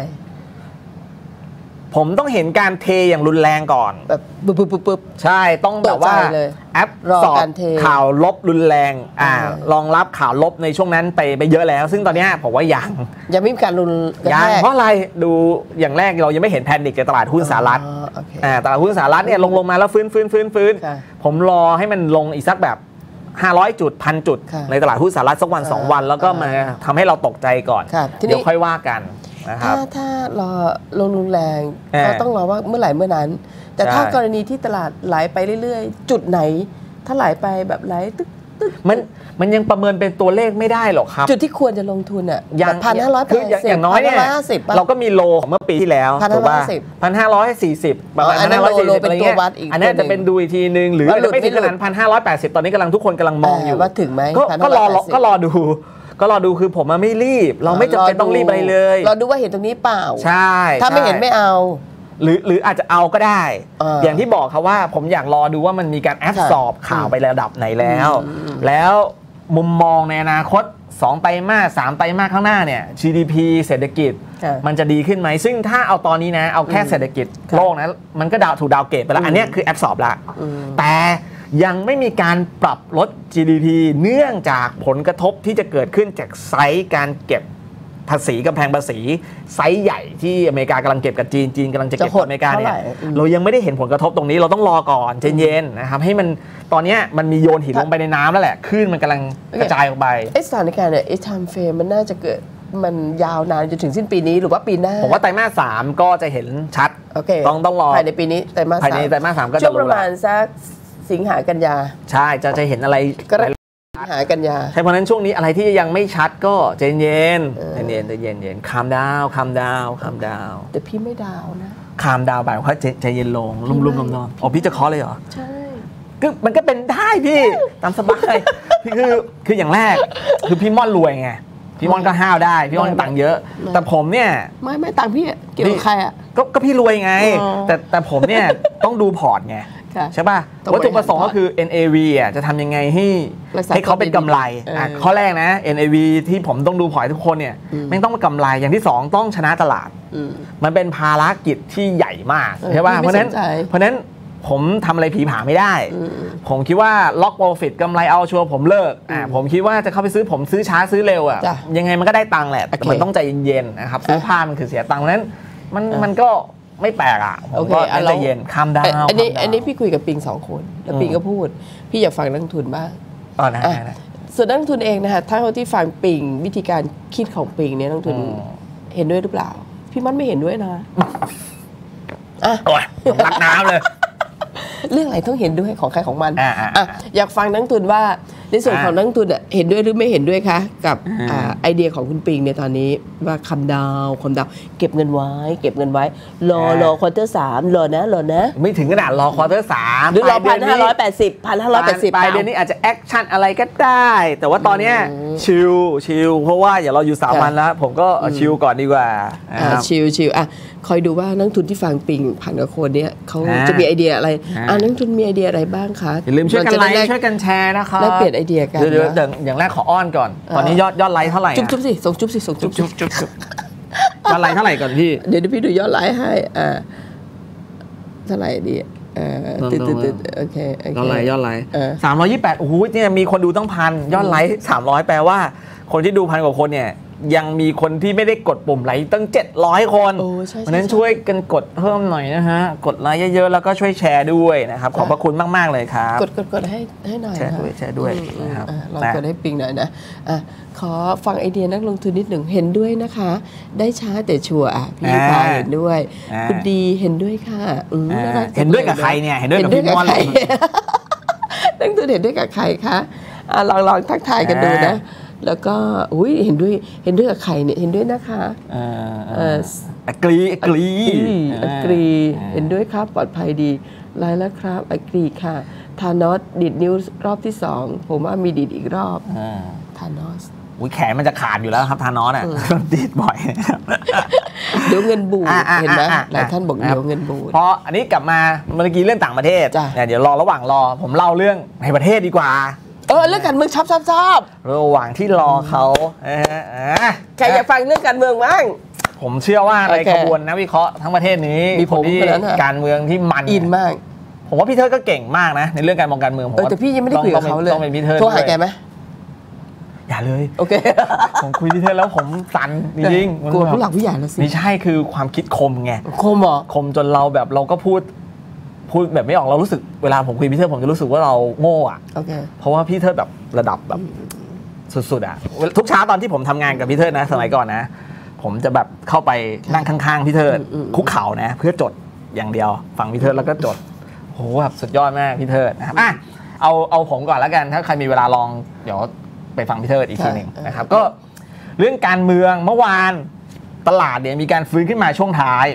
ผมต้องเห็นการเทอย่างรุนแรงก่อนแบบปึ๊บใช่ต้องแบบว่าแอปสอบข่าวลบรุนแรงรองรับข่าวลบในช่วงนั้นไปเยอะแล้วซึ่งตอนนี้ผมว่ายังไม่มีการรุนยังเพราะอะไรดูอย่างแรกเรายังไม่เห็นแพนิคในตลาดหุ้นสหรัฐตลาดหุ้นสหรัฐเนี่ยลงมาแล้วฟื้นผมรอให้มันลงอีกสักแบบ500 จุด 1,000 จุดในตลาดหุ้นสหรัฐสักวัน2วันแล้วก็มาทำให้เราตกใจก่อนเดี๋ยวค่อยว่ากันถ้ารอลงรุนแรงก็ต้องรอว่าเมื่อไหร่เมื่อนั้นแต่ถ้ากรณีที่ตลาดไหลไปเรื่อยๆจุดไหนถ้าไหลไปแบบไหลตึ๊กมันยังประเมินเป็นตัวเลขไม่ได้หรอกครับจุดที่ควรจะลงทุนอ่ะอย่าง 1,580 คืออย่างน้อยเนี่ยเราก็มีโลของเมื่อปีที่แล้วถูกป่ะ1,540ประมาณ1,540อะไรเงี้ยอันนี้จะเป็นดูอีกทีนึงหรือไม่ถึงขนาด1,580ตอนนี้ทุกคนกำลังมองอยู่ว่าถึงไหมก็รอดูคือผมไม่รีบเราไม่จำเป็นต้องรีบอะไรเลยเราดูว่าเห็นตรงนี้เปล่าใช่ถ้าไม่เห็นไม่เอาหรืออาจจะเอาก็ได้อย่างที่บอกครับว่าผมอยากรอดูว่ามันมีการแอบสอบข่าวไประดับไหนแล้วมุมมองในอนาคต2 ไตรมาส 3 ไตรมาสข้างหน้าเนี่ย GDP เศรษฐกิจมันจะดีขึ้นไหมซึ่งถ้าเอาตอนนี้นะเอาแค่เศรษฐกิจโลกนะมันก็ถูกดาวเกรดไปแล้วอันนี้คือแอบสอบละแต่ยังไม่มีการปรับลด GDP เนื่องจากผลกระทบที่จะเกิดขึ้นจากไซส์การเก็บภาษีกำแพงภาษีไซส์ใหญ่ที่อเมริกากำลังเก็บกับจีนกำลังจะเก็บกับอเมริกาเนี่ยเรายังไม่ได้เห็นผลกระทบตรงนี้เราต้องรอก่อนใจเย็นนะครับให้มันตอนนี้มันมีโยนหินลงไปในน้ำแล้วแหละคลื่นมันกำลังกระจายออกไปสถานการณ์เนี่ยไทม์เฟรมมันน่าจะเกิดมันยาวนานจนถึงสิ้นปีนี้หรือว่าปีหน้าผมว่าไตรมาส 3ก็จะเห็นชัดต้องรอภายในปีนี้ไตรมาส 3ก็จะช่วงประมาณสักสิงหากันยาใช่จะเห็นอะไรหากันยาใช่เพราะนั้นช่วงนี้อะไรที่ยังไม่ชัดก็ใจเย็นคามดาวแต่พี่ไม่ดาวนะคามดาวแบบว่าใจเย็นลงลุ่มๆนอนอ๋อพี่จะเคาะเลยเหรอใช่ก็มันก็เป็นได้พี่ตามสบายพี่คืออย่างแรกคือพี่ม่อนรวยไงพี่ม่อนก็ห้าวได้พี่ม่อนตังค์เยอะแต่ผมเนี่ยไม่ตังค์พี่เกี่ยวกับใครอ่ะก็พี่รวยไงแต่ผมเนี่ยต้องดูพอร์ตไงใช่ป่ะวัตถุประสงค์ก็คือ NAV อ่ะจะทำยังไงให้เขาเป็นกำไรข้อแรกนะ NAV ที่ผมต้องดูพอร์ตทุกคนเนี่ยไม่ต้องเป็นกำไรอย่างที่2ต้องชนะตลาดมันเป็นภารกิจที่ใหญ่มากใช่ป่ะเพราะนั้นผมทำอะไรผีผาไม่ได้ผมคิดว่าล็อกโปรฟิตกำไรเอาชัวร์ผมเลิกผมคิดว่าจะเข้าไปซื้อผมซื้อช้าซื้อเร็วอ่ะยังไงมันก็ได้ตังค์แหละแต่มันต้องใจเย็นๆนะครับซื้อผ้ามันคือเสียตังค์เพราะนั้นมันก็ไม่แปลกอ่ะผมก็ใจเย็นคำดาวอันนี้พี่คุยกับปิง2 คนแล้วปิงก็พูดพี่อยากฟังนักลงทุนบ้างส่วนนักลงทุนเองนะคะถ้าเขาที่ฟังปิงวิธีการคิดของปิงเนี่ยนักลงทุนเห็นด้วยหรือเปล่าพี่มันไม่เห็นด้วยนะโอ้ยรักน้ำเลยเรื่องอะไรต้องเห็นด้วยของใครของมันอยากฟังนักลงทุนว่าในส่วนของนักลงทุนเห็นด้วยหรือไม่เห็นด้วยคะกับไอเดียของคุณปิงในตอนนี้ว่าคำดาวเก็บเงินไว้รอควอเตอร์3รอนะไม่ถึงขนาดรอควอเตอร์3 หรือรอ1,580 ปลายเดือนนี้อาจจะแอคชั่นอะไรก็ได้แต่ว่าตอนนี้ชิลเพราะว่าอย่าเราอยู่3 วันแล้วผมก็ชิลก่อนดีกว่าชิลคอยดูว่านักทุนที่ฟังปิงผ่านกับโค้ดเนี้ยเขาจะมีไอเดียอะไรนักทุนมีไอเดียอะไรบ้างคะอย่าลืมช่วยกันไลค์ช่วยกันแชร์นะคะแล้วเปลี่ยนไอเดียกันเดี๋ยวอย่างแรกขออ้อนก่อนตอนนี้ยอดไลค์เท่าไหร่จุ๊บสิส่งจุ๊บยอดไลค์เท่าไหร่ก่อนพี่เดี๋ยวพี่ดูยอดไลค์ให้เท่าไหร่ดีโอเคยอดไลค์328โอ้โหเนี่ยมีคนดูตั้งพันยอดไลค์300แปลว่าคนที่ดูพันกว่าคนเนี่ยยังมีคนที่ไม่ได้กดปุ่มไลค์ตั้ง700คนเพราะนั้นช่วยกันกดเพิ่มหน่อยนะฮะกดไลค์เยอะๆแล้วก็ช่วยแชร์ด้วยนะครับขอบพระคุณมากๆเลยครับกดให้หน่อยแชร์ด้วยนะครับลองกดให้ปิงหน่อยนะขอฟังไอเดียนักลงทุนนิดหนึ่งเห็นด้วยนะคะได้ช้าแต่ชัวร์พี่พาเห็นด้วยคุณดีเห็นด้วยค่ะเห็นด้วยกับใครเนี่ยเห็นด้วยกับพี่มอนนักลงทุนเห็นด้วยกับใครคะลองทักทายกันดูนะแล้วก็เห็นด้วยกับใครเนี่ยเห็นด้วยนะคะกรีเห็นด้วยครับปลอดภัยดีไลน์แล้วครับกรีค่ะทานอสดีดนิ้วรอบที่2ผมว่ามีดีดอีกรอบทานอสแขนมันจะขาดอยู่แล้วครับทานอสดีดบ่อยเดี๋ยวเงินบูดเห็นไหมหลายท่านบอกเดี๋ยวเงินบูดเพราะอันนี้กลับมาเมื่อกี้เรื่องต่างประเทศเดี๋ยวระหว่างรอผมเล่าเรื่องในประเทศดีกว่าเรื่องการเมืองชอบระหว่างที่รอเขาใครอยากฟังเรื่องการเมืองบ้างผมเชื่อว่าในขบวนนักวิเคราะห์ทั้งประเทศนี้มีผมที่การเมืองที่มันอินมากผมว่าพี่เทิดก็เก่งมากนะในเรื่องการมองการเมืองผมแต่พี่ยังไม่ได้คุยกับเขาเลยต้องเป็นพี่เทิดโทรหาแกไหมอย่าเลยโอเคผมคุยพี่เทิดแล้วผมสั่นจริงๆกลัวผู้หลักผู้ใหญ่แล้วสิไม่ใช่คือความคิดคมไงคมเหรอคมจนเราแบบเราก็พูดแบบไม่ออกเรารู้สึกเวลาผมคุยพี่เทิดผมจะรู้สึกว่าเราโง่เพราะว่าพี่เทิดแบบระดับแบบสุดๆทุกเช้าตอนที่ผมทำงานกับพี่เทิดนะสมัยก่อนนะผมจะแบบเข้าไปนั่งข้างๆพี่เทิดคุกเข่านะเพื่อจดอย่างเดียวฟังพี่เทิดแล้วก็จดโหแบบสุดยอดมากพี่เทิดนะครับเอาผมก่อนแล้วกันถ้าใครมีเวลาลองเดี๋ยวไปฟังพี่เทิดอีกทีหนึ่งนะครับก็เรื่องการเมืองเมื่อวานตลาดเนี่ยมีการฟื้นขึ้นมาช่วงท้าย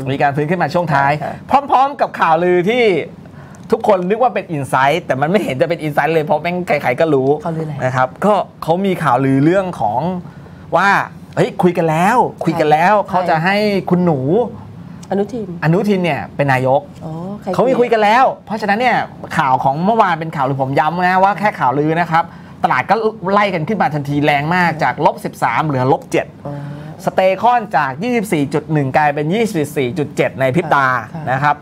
พร้อมๆกับข่าวลือที่ทุกคนนึกว่าเป็นอินไซต์แต่มันไม่เห็นจะเป็นอินไซต์เลยเพราะแม่งใครๆก็รู้นะครับก็เขามีข่าวลือเรื่องของว่าคุยกันแล้วเขาจะให้คุณหนูอนุทินเนี่ยเป็นนายกเขามีคุยกันแล้วเพราะฉะนั้นเนี่ยข่าวของเมื่อวานเป็นข่าวลือผมย้ำนะว่าแค่ข่าวลือนะครับตลาดก็ไล่กันขึ้นมาทันทีแรงมากจาก-13เหลือ-7สเตย์คอนจาก 24.1 กลายเป็น 24.7 ในพริบตานะครับ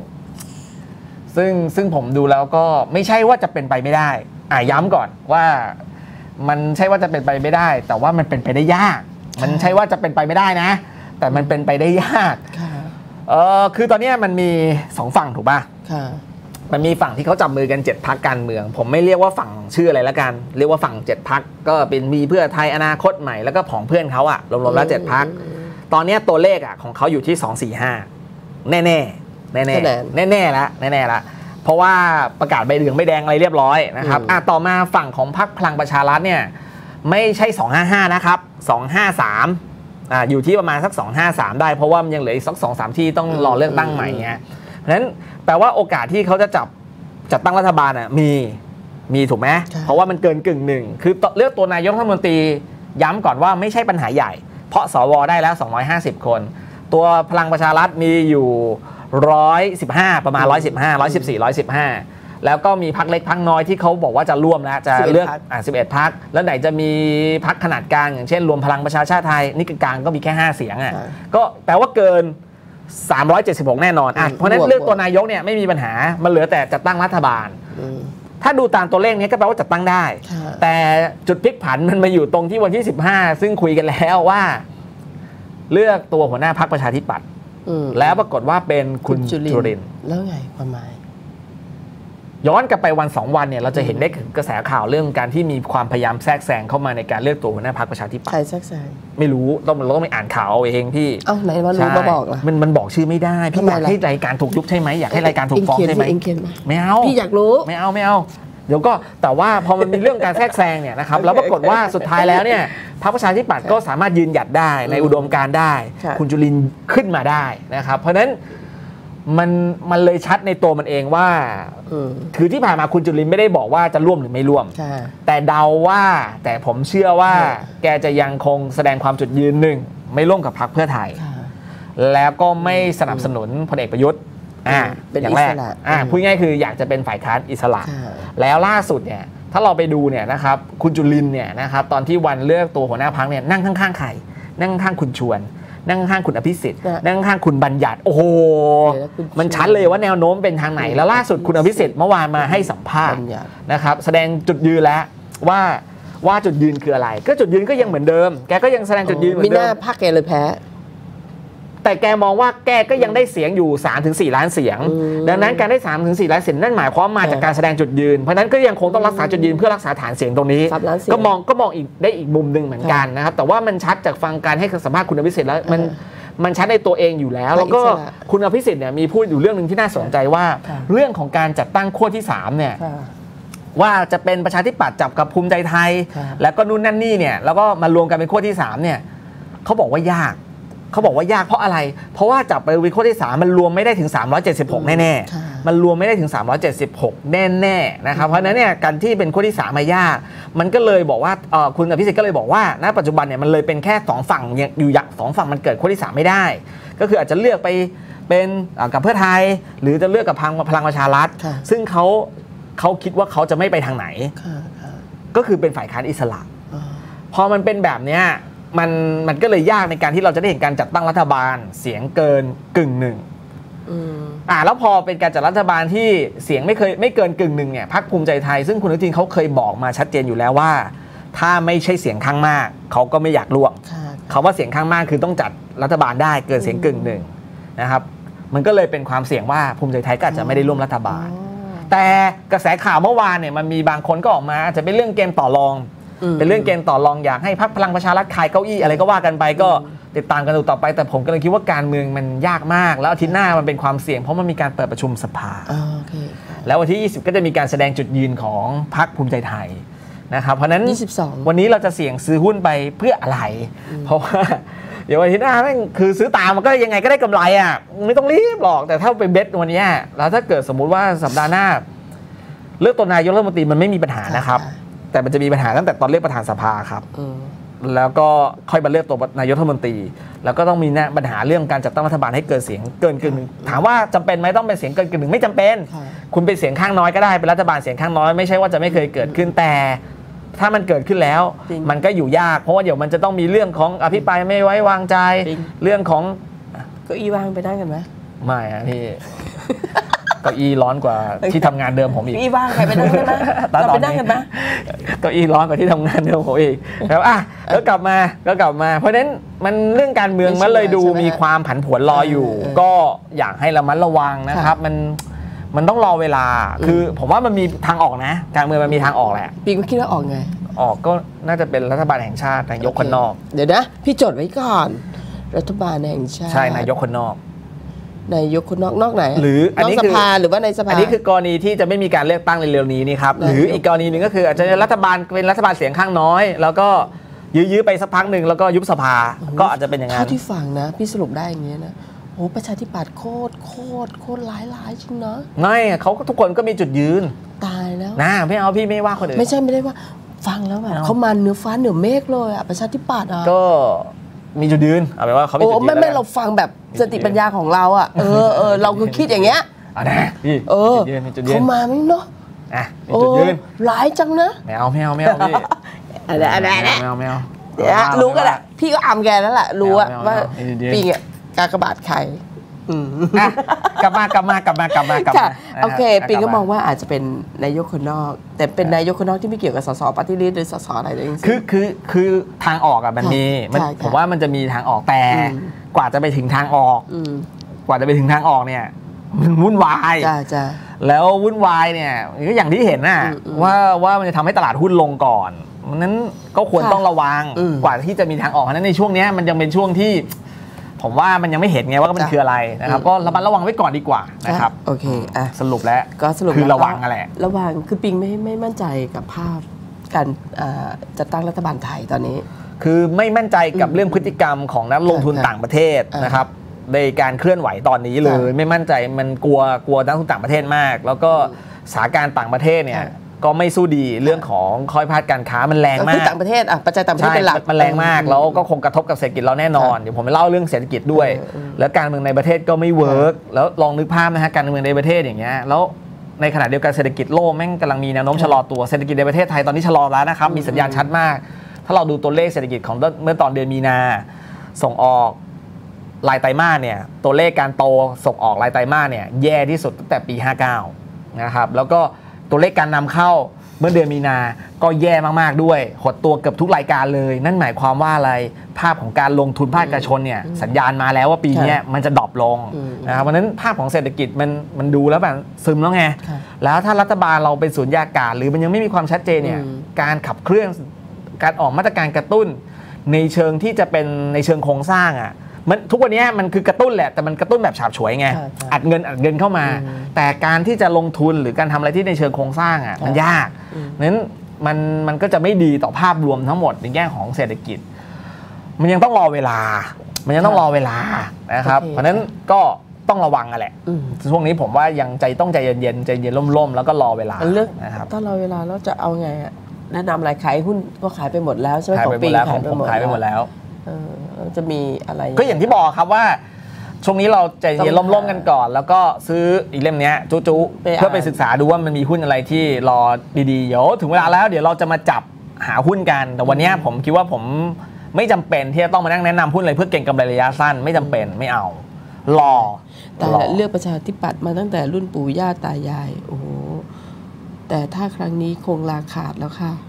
ซึ่งผมดูแล้วก็ไม่ใช่ว่าจะเป็นไปไม่ได้ย้ำก่อนว่ามันใช่ว่าจะเป็นไปไม่ได้แต่ว่ามันเป็นไปได้ยากมันใช่ว่าจะเป็นไปไม่ได้นะแต่มันเป็นไปได้ยากคือตอนนี้มันมี2ฝั่งถูกป่ะมันมีฝั่งที่เขาจับมือกัน7พรรคการเมืองผมไม่เรียกว่าฝั่งชื่ออะไรละกันเรียกว่าฝั่ง7พรรคก็เป็นมีเพื่อไทยอนาคตใหม่แล้วก็ผองเพื่อนเขารวมๆแล้ว7พรรคตอนนี้ตัวเลขของเขาอยู่ที่245แน่ละเพราะว่าประกาศใบเหลืองใบแดงอะไรเรียบร้อยนะครับต่อมาฝั่งของพรรคพลังประชารัฐเนี่ยไม่ใช่255นะครับ253อยู่ที่ประมาณสัก253ได้เพราะว่ามันยังเหลืออีกสัก 2-3 ที่ต้องรอเลือกตั้งใหม่เงี้ยเพราะฉะนั้นแปลว่าโอกาสที่เขาจะจัดตั้งรัฐบาลมีถูกไหมเพราะว่ามันเกิน1/2คือเลือกตัวนายกรัฐมนตรีย้ำก่อนว่าไม่ใช่ปัญหาใหญ่เพราะสวได้แล้ว250คนตัวพลังประชารัฐมีอยู่115ประมาณ114 115แล้วก็มีพรรคเล็กพรรคน้อยที่เขาบอกว่าจะร่วมแล้วจะเลือก11พรรคแล้วไหนจะมีพรรคขนาดกลางอย่างเช่นรวมพลังประชาชาติไทยนี่กลางก็มีแค่5เสียงก็แปลว่าเกิน376แน่นอนเพราะฉะนั้นเลือกตัวนายกเนี่ยไม่มีปัญหามันเหลือแต่จัดตั้งรัฐบาลถ้าดูตามตัวเลขนี้ก็แปลว่าจัดตั้งได้แต่จุดพลิกผันมันมาอยู่ตรงที่วันที่15ซึ่งคุยกันแล้วว่าเลือกตัวหัวหน้าพรรคประชาธิปัตย์แล้วปรากฏว่าเป็นคุณจุรินทร์แล้วไงความหมายย้อนกลับไปวัน2วันเนี่ยเราจะเห็นได้กระแสข่าวเรื่องการที่มีความพยายามแทรกแซงเข้ามาในการเลือกตัวหัวหน้าพรรคประชาธิปัตย์ใครแทรกแซงไม่รู้เราต้องไปอ่านข่าวเอาเองพี่ไหนมารู้มาบอกล่ะมันบอกชื่อไม่ได้พี่อยากให้รายการถูกยุบใช่ไหมอยากให้รายการถูกฟ้องใช่ไหมไม่เอาพี่อยากรู้ไม่เอาเดี๋ยวก็แต่ว่าพอมันมีเรื่องการแทรกแซงเนี่ยนะครับแล้วปรากฏว่าสุดท้ายแล้วเนี่ยพรรคประชาธิปัตย์ก็สามารถยืนหยัดได้ในอุดมการณ์ได้คุณจุรินทร์ขึ้นมาได้นะครับเพราะฉะนั้นมันเลยชัดในตัวมันเองว่าคือที่ผ่านมาคุณจุรินทร์ไม่ได้บอกว่าจะร่วมหรือไม่ร่วมแต่เดาว่าแต่ผมเชื่อว่าแกจะยังคงแสดงความจุดยืนไม่ร่วมกับพรรคเพื่อไทยแล้วก็ไม่สนับสนุนพลเอกประยุทธ์อย่างแรกพูดง่ายคืออยากจะเป็นฝ่ายค้านอิสระแล้วล่าสุดเนี่ยถ้าเราไปดูเนี่ยนะครับคุณจุรินทร์เนี่ยนะครับตอนที่วันเลือกตัวหัวหน้าพรรคเนี่ยนั่งข้างๆใครนั่งข้างคุณชวนนั่งข้างคุณอภิสิทธิ์นั่งข้างคุณบัญญัติโอ้โหมันชัดเลยว่าแนวโน้มเป็นทางไหนแล้วล่าสุดคุณอภิสิทธิ์เมื่อวานมาให้สัมภาษณ์นะครับแสดงจุดยืนแล้วว่าจุดยืนคืออะไรก็จุดยืนก็ยังเหมือนเดิมแกก็ยังแสดงจุดยืนเหมือนเดิมมีหน้าพรรคแกเลยแพ้แต่แกมองว่าแกก็ยังได้เสียงอยู่ 3-4 ล้านเสียงดังนั้นการได้ 3-4 ล้านเสียงนั่นหมายความมาจากการแสดงจุดยืนเพราะนั้นก็ยังคงต้องรักษาจุดยืนเพื่อรักษาฐานเสียงตรงนี้ก็มองอีกได้อีกมุมหนึ่งเหมือนกันนะครับแต่ว่ามันชัดจากฟังการให้สัมภาษณ์คุณอภิสิทธิ์แล้วมันชัดในตัวเองอยู่แล้วแล้วก็คุณอภิสิทธิ์เนี่ยมีพูดอยู่เรื่องนึงที่น่าสนใจว่าเรื่องของการจัดตั้งขั้วที่3เนี่ยว่าจะเป็นประชาธิปัตย์จับกับภูมิใจไทยแล้วก็นู่นนั่นนี่เนี่ยแล้วก็มารวมกันเป็นขั้วที่3เนี่ยเขาบอกว่ายากเพราะอะไรเพราะว่าจับไปวิขั้วที่3มันรวมไม่ได้ถึง376แน่ๆมันรวมไม่ได้ถึง376แน่ๆนะครับเพราะฉะนั้นเนี่ยการที่เป็นขั้วที่3มายากมันก็เลยบอกว่าคุณอภิสิทธิ์ก็เลยบอกว่าณปัจจุบันเนี่ยมันเลยเป็นแค่2ฝั่งอยู่2ฝั่งมันเกิดขั้วที่3ไม่ได้ก็คืออาจจะเลือกไปเป็นกับเพื่อไทยหรือจะเลือกกับพลังประชารัฐซึ่งเขาคิดว่าเขาจะไม่ไปทางไหนก็คือเป็นฝ่ายค้านอิสระพอมันเป็นแบบเนี้ยมันก็เลยยากในการที่เราจะได้เห็นการจัดตั้งรัฐบาลเสียงเกิน1/1แล้วพอเป็นการจัดรัฐบาลที่เสียงไม่เกิน1/1เนี่ยพรรคภูมิใจไทยซึ่งคุณอนุทินเขาเคยบอกมาชัดเจนอยู่แล้วว่าถ้าไม่ใช่เสียงข้างมากเขาก็ไม่อยากร่วมเขาว่าเสียงข้างมากคือต้องจัดรัฐบาลได้เกินเสียง1/1นะครับมันก็เลยเป็นความเสี่ยงว่าภูมิใจไทยก็อาจจะไม่ได้ร่วมรัฐบาลแต่กระแสข่าวเมื่อวานเนี่ยมันมีบางคนก็ออกมาอาจจะเป็นเรื่องเกมต่อรองเป็นเรื่องเกมต่อรองอยากให้พรรคพลังประชารัฐขายเก้าอี้อะไรก็ว่ากันไปก็ติดตามกันดูต่อไปแต่ผมก็เลยคิดว่าการเมืองมันยากมากแล้วอาทิตย์หน้ามันเป็นความเสี่ยงเพราะมันมีการเปิดประชุมสภาแล้ววันที่20ก็จะมีการแสดงจุดยืนของพรรคภูมิใจไทยนะครับเพราะนั้นวันนี้เราจะเสี่ยงซื้อหุ้นไปเพื่ออะไรเพราะว่าเดี๋ยววันอาทิตย์หน้าแม่งคือซื้อตามมันก็ยังไงก็ได้กำไรอ่ะไม่ต้องรีบหรอกแต่ถ้าไปเบสวันนี้แล้วถ้าเกิดสมมุติว่าสัปดาห์หน้าเลือกตัวนายกรัฐมนตรีมันไม่มีปัญหานะครับแต่มันจะมีปัญหาตั้งแต่ตอนเลือกประธานสภาครับแล้วก็ค่อยมาเลือกตัวนายกรัฐมนตรีแล้วก็ต้องมีปัญหาเรื่องการจัดตั้งรัฐบาลให้เกินเสียงเกิน1/1ถามว่าจำเป็นไหมต้องเป็นเสียงเกิน1/1ไม่จำเป็นคุณเป็นเสียงข้างน้อยก็ได้เป็นรัฐบาลเสียงข้างน้อยไม่ใช่ว่าจะไม่เคยเกิดขึ้นแต่ถ้ามันเกิดขึ้นแล้วมันก็อยู่ยากเพราะว่าเดี๋ยวมันจะต้องมีเรื่องของอภิปรายไม่ไว้วางใจเรื่องของเก้าอี้ว่างไปได้กันไหมไม่อะพี่เก้าอี้ร้อนกว่าที่ทำงานเดิมผมอีกเก้าอี้ว่างใครไปนั่งได้ไหมเราไปนั่งกันไหมเก้าอี้ร้อนกว่าที่ทำงานเดิมผมอีกแล้วแล้วกลับมาเพราะฉะนั้นมันเรื่องการเมืองมันเลยดูมีความผันผวนรออยู่ก็อยากให้ระมัดระวังนะครับมันต้องรอเวลาคือผมว่ามันมีทางออกนะการเมืองมันมีทางออกแหละปีก็คิดว่าออกไงออกก็น่าจะเป็นรัฐบาลแห่งชาตินายกคนนอกเดี๋ยวนะพี่จดไว้ก่อนรัฐบาลแห่งชาติใช่นายกคนนอกนายกคนนอกไหนหรืออันนี้คือสภาหรือว่าในสภาอันนี้คือกรณีที่จะไม่มีการเลือกตั้งเร็วๆนี้นี่ครับหรืออีกกรณีหนึ่งก็คืออาจจะรัฐบาลเป็นรัฐบาลเสียงข้างน้อยแล้วก็ยื้อไปสักพักหนึ่งแล้วก็ยุบสภาก็อาจจะเป็นอย่างนั้นเท่าที่ฟังนะพี่สรุปได้อย่างนี้นะโอ้ประชาธิปัตย์โคตรหลายจริงเนาะไม่เขาทุกคนก็มีจุดยืนตายแล้วนะไม่เอาพี่ไม่ว่าคนอื่นไม่ได้ว่าฟังแล้วแบบเขามาเหนือฟ้าเหนือเมฆเลยอ่ะประชาธิปัตย์อ่ะก็มีจุดยืนเอาเป็นว่าเขามีจุดยืนไม่เราฟังแบบสติปัญญาของเราอ่ะเราคือคิดอย่างเงี้ยนะพี่เขามาไม่เนาะมีจุดยืนหลายจังนะไม่เอาพี่อะไรไม่เอารู้กันแหละพี่ก็อ่ำแกแล้วแหละรู้ว่าปีเงี้ยกากบาทใครกลับมาโอเคปิงก็มองว่าอาจจะเป็นนายกคนนอกแต่เป็นนายกคนนอกที่ไม่เกี่ยวกับสสปาร์ตี้ลิสต์หรือสสอะไรเลยจริงๆคือทางออกอ่ะมันมีผมว่ามันจะมีทางออกแต่กว่าจะไปถึงทางออกเนี่ยมันวุ่นวายแล้ววุ่นวายเนี่ยก็อย่างที่เห็นน่ะว่ามันจะทำให้ตลาดหุ้นลงก่อนนั้นก็ควรต้องระวังกว่าที่จะมีทางออกนั้นในช่วงนี้มันยังเป็นช่วงที่ผมว่ามันยังไม่เห็นไงว่ามันคืออะไรนะครับก็ระมัดระวังไว้ก่อนดีกว่านะครับโอเคสรุปแล้วก็สรุปคือระวังอะไรระวังคือปิงไม่มั่นใจกับภาพการจัดตั้งรัฐบาลไทยตอนนี้คือไม่มั่นใจกับเรื่องพฤติกรรมของนักลงทุนต่างประเทศนะครับในการเคลื่อนไหวตอนนี้เลยไม่มั่นใจมันกลัวนักลงทุนต่างประเทศมากแล้วก็สถานการณ์ต่างประเทศเนี่ยก็ไม่สู้ดีเรื่องของข้อพิพาทการค้ามันแรงมากต่างประเทศปัจจัยต่างประเทศเป็นหลักมันแรงมากแล้วก็คงกระทบกับเศรษฐกิจเราแน่นอนเดี๋ยวผมไปเล่าเรื่องเศรษฐกิจด้วยแล้วการเมืองในประเทศก็ไม่เวิร์กแล้วลองนึกภาพนะฮะการเมืองในประเทศอย่างเงี้ยแล้วในขณะเดียวกันเศรษฐกิจโลกแม่งกำลังมีแนวโน้มชะลอตัวเศรษฐกิจในประเทศไทยตอนนี้ชะลอแล้วนะครับมีสัญญาณชัดมากถ้าเราดูตัวเลขเศรษฐกิจของเมื่อตอนเดือนมีนาส่งออกรายไตรมาสเนี่ยตัวเลขการโตส่งออกรายไตรมาสเนี่ยแย่ที่สุดตั้งแต่ปี 59 นะครับแล้วก็ตัวเลขการนำเข้าเมื่อเดือนมีนาก็แย่มากๆด้วยหดตัวเกือบทุกรายการเลยนั่นหมายความว่าอะไรภาพของการลงทุนภาคเอกชนเนี่ยสัญญาณมาแล้วว่าปีนี้มันจะดรอปลงนะครับเพราะนั้นภาพของเศรษฐกิจมันดูแล้วแบบซึมแล้วไงแล้วถ้ารัฐบาลเราเป็นศูนย์ยากาศหรือมันยังไม่มีความชัดเจนเนี่ยการขับเคลื่อนการออกมาตรการกระตุ้นในเชิงที่จะเป็นในเชิงโครงสร้างอ่ะมันทุกวันนี้มันคือกระตุ้นแหละแต่มันกระตุ้นแบบฉาบฉวยไงอัดเงินเข้ามาแต่การที่จะลงทุนหรือการทำอะไรที่ในเชิงโครงสร้างอ่ะมันยากนั้นมันก็จะไม่ดีต่อภาพรวมทั้งหมดในแง่ของเศรษฐกิจมันยังต้องรอเวลานะครับเพราะนั้นก็ต้องระวังกันแหละช่วงนี้ผมว่ายังใจเย็นร่มๆแล้วก็รอเวลานะครับถ้ารอเวลาแล้วจะเอาไงอ่ะแนะนำอะไรขายหุ้นก็ขายไปหมดแล้วใช่ไหมของปีขายไปหมดแล้วจะมีอะไรก็อย่างที่บอกครับว่าช่วงนี้เราใจเย็นร่มๆกันก่อนแล้วก็ซื้ออีกเล่มนี้จุ๊เพื่อไปศึกษาดูว่ามันมีหุ้นอะไรที่รอดีๆเดี๋ยวถึงเวลาแล้วเดี๋ยวเราจะมาจับหาหุ้นกันแต่วันนี้ผมคิดว่าผมไม่จำเป็นที่จะต้องมานั่งแนะนำหุ้นอะไรเพื่อเก็งกำไรระยะสั้นไม่จำเป็นไม่เอารอแต่เลือกประชาธิปัตย์มาตั้งแต่รุ่นปู่ย่าตายายโอ้โหแต่ถ้าครั้งนี้คงลาขาดแล้วค่ะ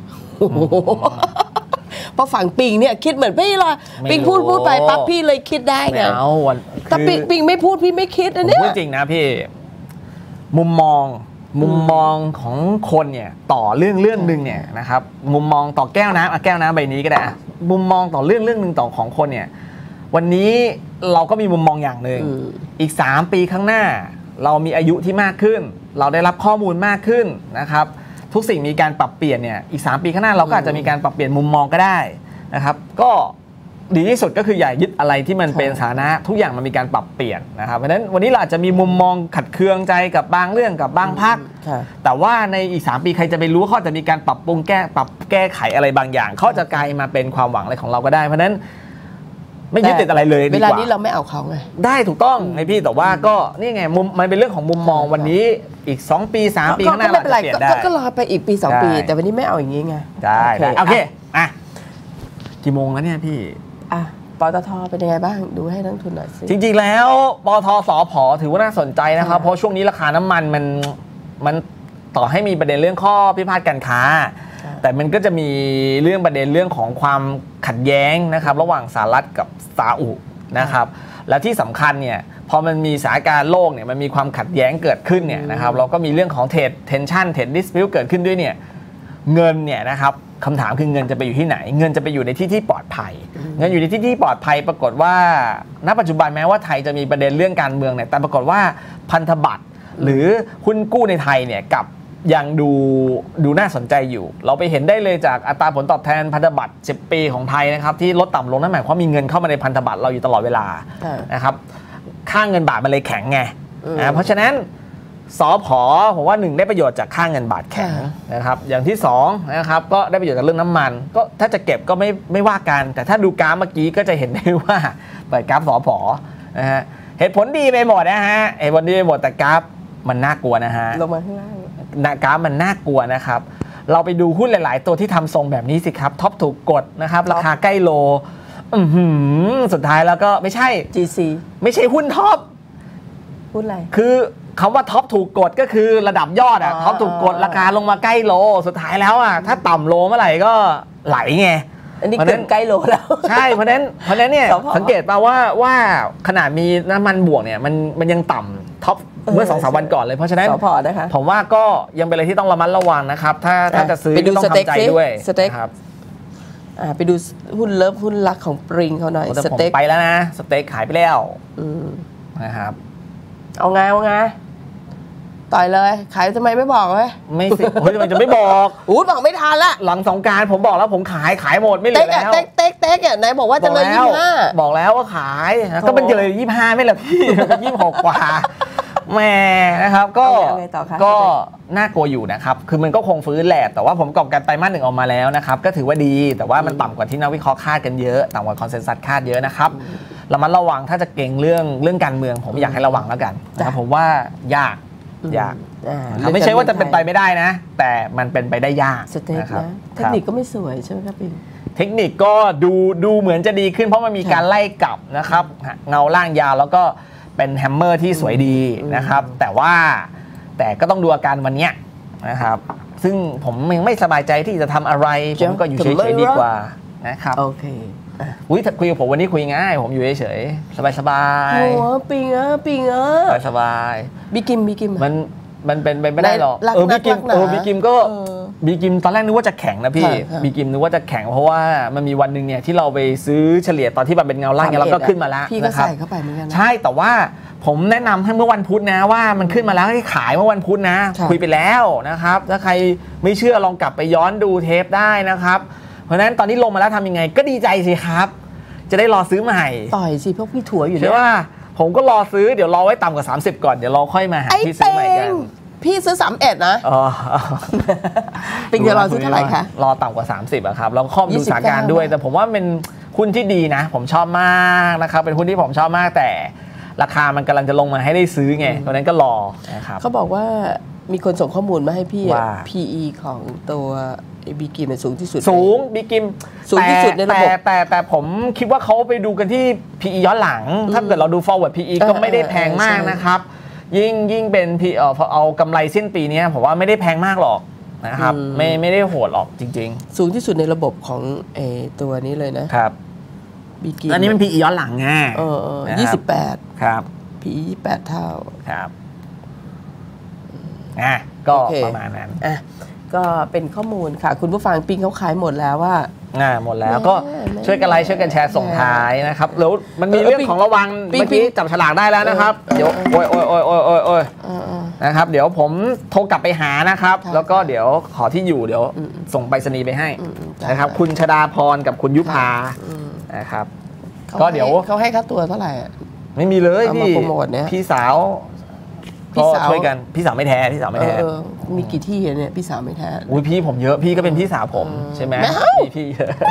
เพราะฝั่งปิงเนี่ยคิดเหมือนพี่เลยปิงพูดไปปั๊บพี่เลยคิดได้ไงแต่ปิงไม่พูดพี่ไม่คิดอันนี้พูดจริงนะพี่มุมมองของคนเนี่ยต่อเรื่องนึงเนี่ยนะครับมุมมองต่อแก้วน้ำใบนี้ก็ได้มุมมองต่อเรื่องนึงต่อของคนเนี่ยวันนี้เราก็มีมุมมองอย่างหนึ่งอีก3 ปีข้างหน้าเรามีอายุที่มากขึ้นเราได้รับข้อมูลมากขึ้นนะครับทุกสิ่งมีการปรับเปลี่ยนเนี่ยอีก3 ปีข้างหน้าเราก็อาจจะมีการปรับเปลี่ยนมุมมองก็ได้นะครับก็ดีที่สุดก็คืออย่ายึดอะไรที่มันเป็นสาธารณะทุกอย่างมันมีการปรับเปลี่ยนนะครับเพราะฉะนั้นวันนี้เราอาจจะมีมุมมองขัดเคืองใจกับบางเรื่องกับบางพรรคแต่ว่าในอีก3 ปีใครจะไปรู้เขาจะมีการปรับปรุงแก้ไขอะไรบางอย่างเขาจะกลายมาเป็นความหวังอะไรของเราก็ได้เพราะฉะนั้นไม่ยึดติดอะไรเลยดีกว่าเวลานี้เราไม่เอาเขาไงได้ถูกต้องไงพี่แต่ว่าก็นี่ไงมันเป็นเรื่องของมุมมองวันนี้อีก2 ปี3 ปีข้างหน้าเราจะเปลี่ยนได้ก็รอไปอีกปี2 ปีแต่วันนี้ไม่เอาอย่างนี้ไงได้โอเคอ่ะกี่โมงแล้วเนี่ยพี่ปตทเป็นยังไงบ้างดูให้นักทุนหน่อยสิจริงๆแล้วปตทสผ.ถือว่าน่าสนใจนะครับเพราะช่วงนี้ราคาน้ำมันมันต่อให้มีประเด็นเรื่องข้อพิพาทการค้าแต่มันก็จะมีเรื่องประเด็นเรื่องของความขัดแย้งนะครับระหว่างสหรัฐกับซาอุนะครับและที่สำคัญเนี่ยพอมันมีสถานการณ์โลกเนี่ยมันมีความขัดแย้งเกิดขึ้นเนี่ยนะครับเราก็มีเรื่องของเทรดเทนชั่นเทรดดิสพิวต์เกิดขึ้นด้วยเนี่ยเงินเนี่ยนะครับคำถามคือเงินจะไปอยู่ที่ไหนเงินจะไปอยู่ในที่ปลอดภัยเงินอยู่ในที่ปลอดภัยปรากฏว่าณปัจจุบันแม้ว่าไทยจะมีประเด็นเรื่องการเมืองเนี่ยแต่ปรากฏว่าพันธบัตรหรือหุ้นกู้ในไทยเนี่ยกับยังดูน่าสนใจอยู่เราไปเห็นได้เลยจากอัตราผลตอบแทนพันธบัตร10 ปีของไทยนะครับที่ลดต่ำลงนั่นหมายความมีเงินเข้ามาในพันธบัตรเราอยู่ตลอดเวลานะครับค่าเงินบาทมันเลยแข็งไงเพราะฉะนั้นสผ.ผมว่า1ได้ประโยชน์จากค่าเงินบาทแข็งนะครับอย่างที่2นะครับก็ได้ประโยชน์จากเรื่องน้ำมันก็ถ้าจะเก็บก็ไม่ว่ากันแต่ถ้าดูกราฟเมื่อกี้ก็จะเห็นได้ว่าเปิดกราฟสผ.นะฮะเหตุผลดีไปหมดนะฮะเหตุผลดีไปหมดแต่กราฟมันน่ากลัวนะฮะลงมาข้างล่างกราฟมันน่ากลัวนะครับเราไปดูหุ้นหลายๆตัวที่ทำทรงแบบนี้สิครับท็อปถูกกดนะครับราคาใกล้โลสุดท้ายแล้วก็ไม่ใช่ GC ไม่ใช่หุ้นท็อปหุ้นอะไรคือคำว่าท็อปถูกกดก็คือระดับยอดอ่ะท็อปถูกกดราคาลงมาใกล้โลสุดท้ายแล้วอ่ะถ้าต่ำโลเมื่อไหร่ก็ไหลไงอันนี้เกินใกล้โลแล้วใช่เพราะนั้นเนี่ยสังเกตป่ะว่าขนาดมีน้ำมันบวกเนี่ยมันยังต่ำท็อปเมื่อ 2-3 วันก่อนเลยเพราะฉะนั้นผมว่าก็ยังเป็นอะไรที่ต้องระมัดระวังนะครับถ้าจะซื้อต้องทำใจด้วยครับไปดูหุ้นเลิฟหุ้นรักของปริงเขาหน่อยสเต็กไปแล้วนะสเต็กขายไปแล้วนะครับเอาไงต่อยเลยขายทำไมไม่บอกเลยไม่สิเฮ้ยทำไมจะไม่บอกบอกไม่ทันละหลังสงกรานต์ผมบอกแล้วผมขายหมดไม่เหลือแล้วเต็กอ่ะไหนบอกว่าจะเลย25 บอกแล้วว่าขายก็มันจะเลย25ไม่เหรอพี่26 กว่าแม่นะครับก็น่ากลัวอยู่นะครับคือมันก็คงฟื้นแหละแต่ว่าผมกอบการไตรมาส 1ออกมาแล้วนะครับก็ถือว่าดีแต่ว่ามันต่ำกว่าที่นักวิเคราะห์คาดกันเยอะต่ำกว่าคอนเซนแซสคาดเยอะนะครับระมัดระวังถ้าจะเก่งเรื่องการเมืองผมอยากให้ระวังแล้วกันนะครับผมว่ายากยากไม่ใช่ว่าจะเป็นไปไม่ได้นะ แต่มันเป็นไปได้ยากสเต็กนะเทคนิคก็ไม่สวยใช่ไหมครับปิงเทคนิคก็ดูเหมือนจะดีขึ้นเพราะมันมีการไล่กลับนะครับเงาล่างยาวแล้วก็เป็นแฮมเมอร์ที่สวยดีนะครับแต่ก็ต้องดูอาการวันนี้นะครับซึ่งผมยังไม่สบายใจที่จะทำอะไรผมก็อยู่เฉยๆดีกว่านะครับโอเคคุยกับผมวันนี้คุยง่ายผมอยู่เฉยๆสบายๆโอ้ปิงสบายบิกิมมันเป็นไปไม่ได้หรอกบิกิมก็บิกิมตอนแรกนึกว่าจะแข็งนะพี่บิกิมนึกว่าจะแข็งเพราะว่ามันมีวันหนึ่งเนี่ยที่เราไปซื้อเฉลี่ยตอนที่มันเป็นเงาล่างแล้วก็ขึ้นมาแล้วพี่ก็ใส่เข้าไปเหมือนกันใช่แต่ว่าผมแนะนำให้เมื่อวันพุธนะว่ามันขึ้นมาแล้วให้ขายเมื่อวันพุธนะคุยไปแล้วนะครับถ้าใครไม่เชื่อลองกลับไปย้อนดูเทปได้นะครับเพราะฉะนั้นตอนนี้ลงมาแล้วทำยังไงก็ดีใจสิครับจะได้รอซื้อใหม่ต่อยสิพวกพี่ถั่วอยู่ใช่ว่าผมก็รอซื้อเดี๋ยวรอไว้ต่ำกว่า30ก่อนเดี๋ยวรอค่อยมาหาพี่ซื้อใหม่กันพี่ซื้อ31นะปิงจะรอซื้อเท่าไหร่คะรอต่ำกว่า30อะครับแล้วข้อมูลสถานการณ์ด้วยแต่ผมว่าเป็นหุ้นที่ดีนะผมชอบมากนะครับเป็นหุ้นที่ผมชอบมากแต่ราคามันกำลังจะลงมาให้ได้ซื้อไงตอนนั้นก็รอนะครับเขาบอกว่ามีคนส่งข้อมูลมาให้พี่ PE ของตัวบีกิมสูงที่สุดสูงบีกิมสูงที่สุดในระบบแต่ผมคิดว่าเขาไปดูกันที่ PE ย้อนหลังถ้าเกิดเราดู forward PE ก็ไม่ได้แพงมากนะครับยิ่งเป็นเอากำไรสิ้นปีนี้ผมว่าไม่ได้แพงมากหรอกนะครับไม่ได้โหดหรอกจริงๆสูงที่สุดในระบบของตัวนี้เลยนะครับบีกิมอันนี้มัน PE ย้อนหลังไง 28 ครับ PE 28เท่าครับก็ประมาณนั้นก็เป็นข้อมูลค่ะคุณผู้ฟังปิงเขาขายหมดแล้วว่าหมดแล้วก็ช่วยกันไลค์ช่วยกันแชร์ส่งท้ายนะครับแล้วมันมีเรื่องของระวังเมื่อกี้จับฉลากได้แล้วนะครับเดี๋ยวโอยนะครับเดี๋ยวผมโทรกลับไปหานะครับแล้วก็เดี๋ยวขอที่อยู่เดี๋ยวส่งไปรษณีย์ไปให้นะครับคุณชดาพรกับคุณยุพานะครับก็เดี๋ยวเขาให้ค่าตัวเท่าไหร่ไม่มีเลยพี่สาวก็ช่วยกันพี่สาวไม่แท้มีกี่ที่เนี่ยพี่สาวไม่แท้อุ้ยพี่ผมเยอะพี่ก็เป็นพี่สาวผมใช่ไหมพี่เยอะ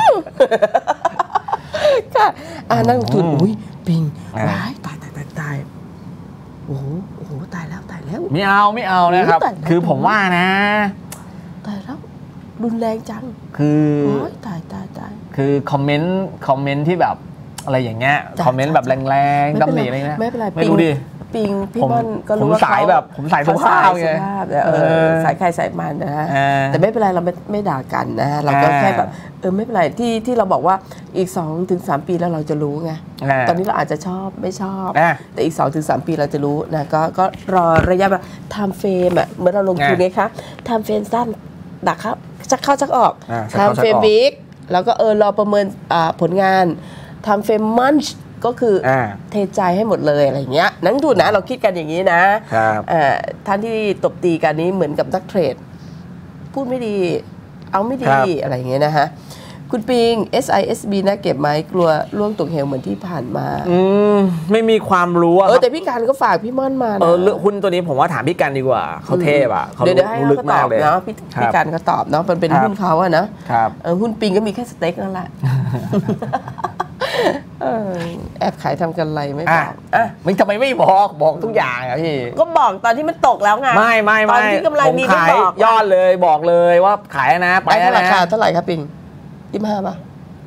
ค่ะนั่งทุนอุ้ยปิงว้ายตายโอ้โหตายแล้วไม่เอานะครับคือผมว่านะตายแล้วรุนแรงจังคือตายคือคอมเมนต์ที่แบบอะไรอย่างเงี้ยคอมเมนต์แบบแรงๆตำหนิอะไรเงี้ยไม่เป็นไรไม่รู้ดิปิงพี่ม่อนก็รู้ว่าผมสายทุกข้าวไงสายใครสายมันนะฮะแต่ไม่เป็นไรเราไม่ด่ากันนะฮะเราก็แค่แบบไม่เป็นไรที่เราบอกว่าอีก 2-3 ปีแล้วเราจะรู้ไงตอนนี้เราอาจจะชอบไม่ชอบแต่อีก 2-3 ปีเราจะรู้นะก็รอระยะแบบไทม์เฟรมอ่ะเมื่อเราลงทุนไงคะไทม์เฟรมสั้นดักครับชักเข้าชักออกไทม์เฟรมวิกแล้วก็รอประเมินผลงานไทม์เฟรมมันช์ก็คือเทใจให้หมดเลยอะไรเงี้ยนักทุนนะเราคิดกันอย่างนี้นะท่านที่ตบตีกันนี้เหมือนกับนักเทรดพูดไม่ดีเอาไม่ดีอะไรเงี้ยนะฮะคุณปิง SISB นะเก็บไหมกลัวล่วงตกเหวเหมือนที่ผ่านมาไม่มีความรู้แต่พี่การก็ฝากพี่ม่อนมาเรื่องหุ้นตัวนี้ผมว่าถามพี่การดีกว่าเขาเทพอ่ะเขาลึกมากเลยนะพี่การเขาตอบเนาะมันเป็นหุ้นเขาอะนะหุ้นปิงก็มีแค่สเต็กนั่นแหละแอบขายทำกันไรไม่บอกมันทำไมไม่บอกทุกอย่างอะพี่ก็บอกตอนที่มันตกแล้วไงไม่ตอนที่กำไรมีไม่บอกยอดเลยบอกเลยว่าขายนะไปแล้วนะราคาเท่าไหร่ครับปิง25ป่ะ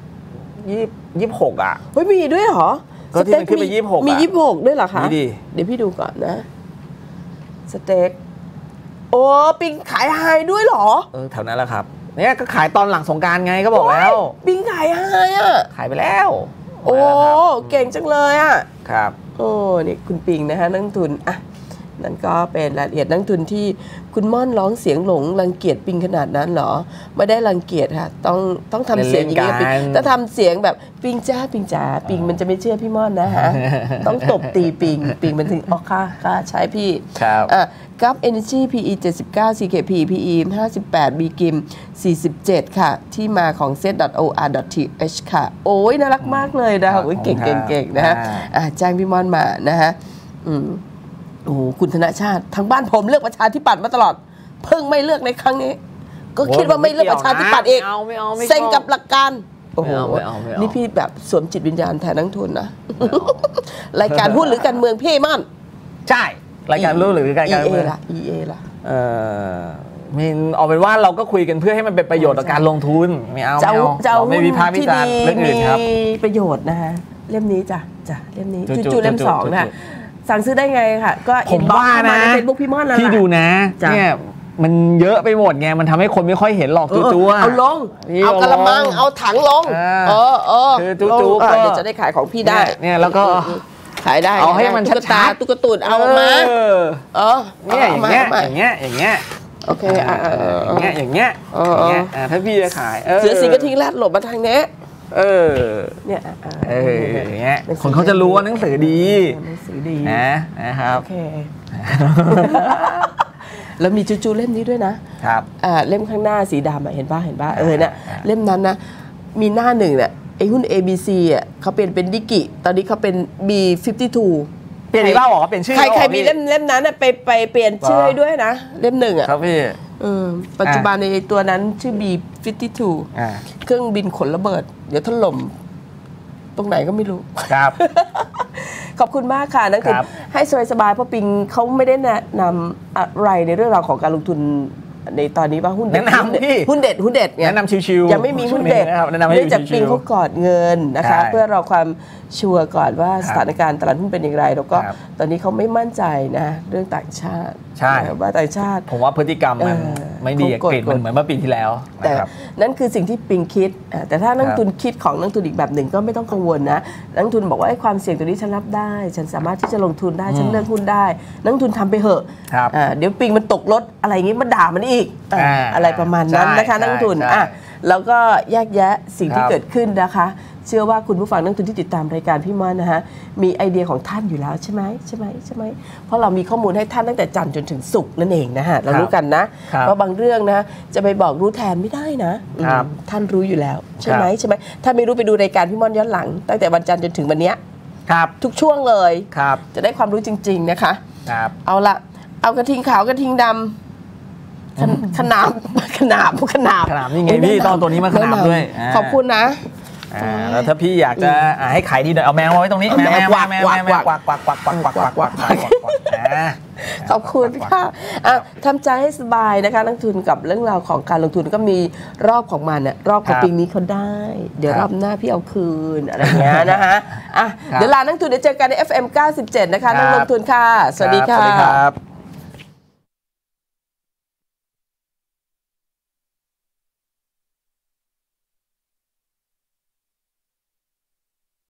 26อ่ะเฮ้ยมีด้วยเหรอก็ที่มันขึ้นไป26 มี26ด้วยเหรอคะเดี๋ยวพี่ดูก่อนนะสเต็กโอ้ปิงขายไฮด้วยเหรอแถวนั้นแหละครับเนี่ยก็ขายตอนหลังสงกรานต์ไงก็บอกแล้วปิงขายไฮอ่ะขายไปแล้วโอ้เก่งจังเลยอ่ะครับโอ้นี่คุณปิงนะฮะนักทุนอ่ะนั่นก็เป็นรายละเอียดนักทุนที่คุณม่อนร้องเสียงหลงรังเกียจปิงขนาดนั้นเหรอไม่ได้รังเกียจค่ะต้องทำเสียงอย่างนี้ปิงถ้าทำเสียงแบบปิงจ้าปิงมันจะไม่เชื่อพี่ม่อนนะฮะต้องตบตีปิงมันถึงค่าใช้พี่ครับกับ Energy PE 79 CKP PE 58 BGIM 47ค่ะที่มาของ set.or.th ค่ะโอ้ยน่ารักมากเลยนะโอ้ยเก่งนะฮะจ้างพี่ม่อนมานะฮะโอ้คุณธนชาติทางบ้านผมเลือกประชาธิปัตย์มาตลอดเพิ่งไม่เลือกในครั้งนี้ก็คิดว่าไม่เลือกประชาธิปัตย์เองเซ็งกับหลักการโอ้โหนี่พี่แบบสวมจิตวิญญาณแทนนักทุนนะรายการหุ้นหรือการเมืองพี่มั่นใช่รายการรู้หรือการ EA ล่ะ EA ล่ะมีเอาเป็นว่าเราก็คุยกันเพื่อให้มันเป็นประโยชน์ต่อการลงทุนไม่เอาเราไม่วิพากษ์วิจารณ์เรื่องอื่นครับมีประโยชน์นะคะเล่มนี้จ้ะเล่มนี้จู่ๆเล่ม2นะสั่งซื้อได้ไงค่ะก็ผมว่านะใน Facebook พี่ม่อนนั่นแหละที่ดูนะเนี่ยมันเยอะไปหมดไงมันทำให้คนไม่ค่อยเห็นหรอกจู่ๆเอาลงเอากระมังเอาถังลงคือจู่ๆก็เดี๋ยวจะได้ขายของพี่ได้เนี่ยแล้วก็ขายได้เอาให้มันชัดตุ๊กตุนเอามาเนี่ยอย่างเงี้ยโอเคอย่างเงี้ยถ้าพี่จะขายเสือสิงก็ทิ้งลาดหลบมาทางนี้เนี่ยอย่างเงี้ยคนเขาจะรู้ว่าหนังสือดีนะครับโอเคแล้วมีจูๆเล่มนี้ด้วยนะครับเล่มข้างหน้าสีดำเห็นป่ะเนี่ยเล่มนั้นนะมีหน้าหนึ่งเนี่ยไอ้หุ้น ABC เขาเปลี่ยนเป็นดิกิตอนนี้เขาเป็น B52 เปลี่ยนอีกแล้วเหรอเปลี่ยนชื่อใครมีเล่มนั้นไปเปลี่ยนชื่อให้ด้วยนะเล่มหนึ่งครับพี่ปัจจุบันในตัวนั้นชื่อ B52 เครื่องบินขนระเบิดเดี๋ยวถล่มตรงไหนก็ไม่รู้ครับขอบคุณมากค่ะนักลงทุนให้สบายๆเพราะปิงเขาไม่ได้แนะนำอะไรในเรื่องราวของการลงทุนในตอนนี้ว่าหุ้นเด็ดหุ้นเด็ดแนะนำชิวๆยังไม่มีหุ้นเด็ดเนื่องจากปิงเขากอดเงินนะคะเพื่อรอความชัวร์ก่อนว่าสถานการณ์ตลาดหุ้นเป็นอย่างไรแล้วก็ตอนนี้เขาไม่มั่นใจนะเรื่องต่างชาติใช่ว่าต่างชาติผมว่าพฤติกรรมมันไม่ดีเกรดมันเหมือนเมื่อปีที่แล้วแต่นั่นคือสิ่งที่ปิงคิดแต่ถ้านักทุนคิดของนักทุนอีกแบบหนึ่งก็ไม่ต้องกังวลนะนักทุนบอกว่าความเสี่ยงตัวนี้ฉันรับได้ฉันสามารถที่จะลงทุนได้ฉันเลือกหุ้นได้นักทุนทำไปเหอะเดี๋ยวปิงมันตกรถอะไรอย่างงี้มาด่ามันอีกอะไรประมาณนั้นนะคะนักทุนแล้วก็แยกแยะสิ่งที่เกิดขึ้นนะคะเชื่อว่าคุณผู้ฟังนักทุนที่ติดตามรายการพี่ม่อนนะคะมีไอเดียของท่านอยู่แล้วใช่ไหมเพราะเรามีข้อมูลให้ท่านตั้งแต่จันทร์จนถึงศุกร์นั่นเองนะฮะเรารู้กันนะเพราะบางเรื่องนะจะไปบอกรู้แทนไม่ได้นะท่านรู้อยู่แล้วใช่ไหมถ้าไม่รู้ไปดูรายการพี่ม่อนย้อนหลังตั้งแต่วันจันทร์จนถึงวันนี้ทุกช่วงเลยจะได้ความรู้จริงๆนะคะเอาละเอากระทิงขาวกระทิงดำขนาบนี่ไงพี่ตอนตัวนี้มาขนาบด้วยขอบคุณนะแล้วถ้าพี่อยากจะให้ขายดีหน่อยเอาแมวไว้ตรงนี้แมวขอบคุณค่ะทำใจให้สบายนะคะนักทุนกับเรื่องราวของการลงทุนก็มีรอบของมันรอบของปีนี้เขาได้เดี๋ยวรอบหน้าพี่เอาคืนอะไรเงี้ยนะคะเดี๋ยวลานักทุนเดี๋ยวเจอกันใน FM 97นะคะนักลงทุนค่ะสวัสดีค่ะ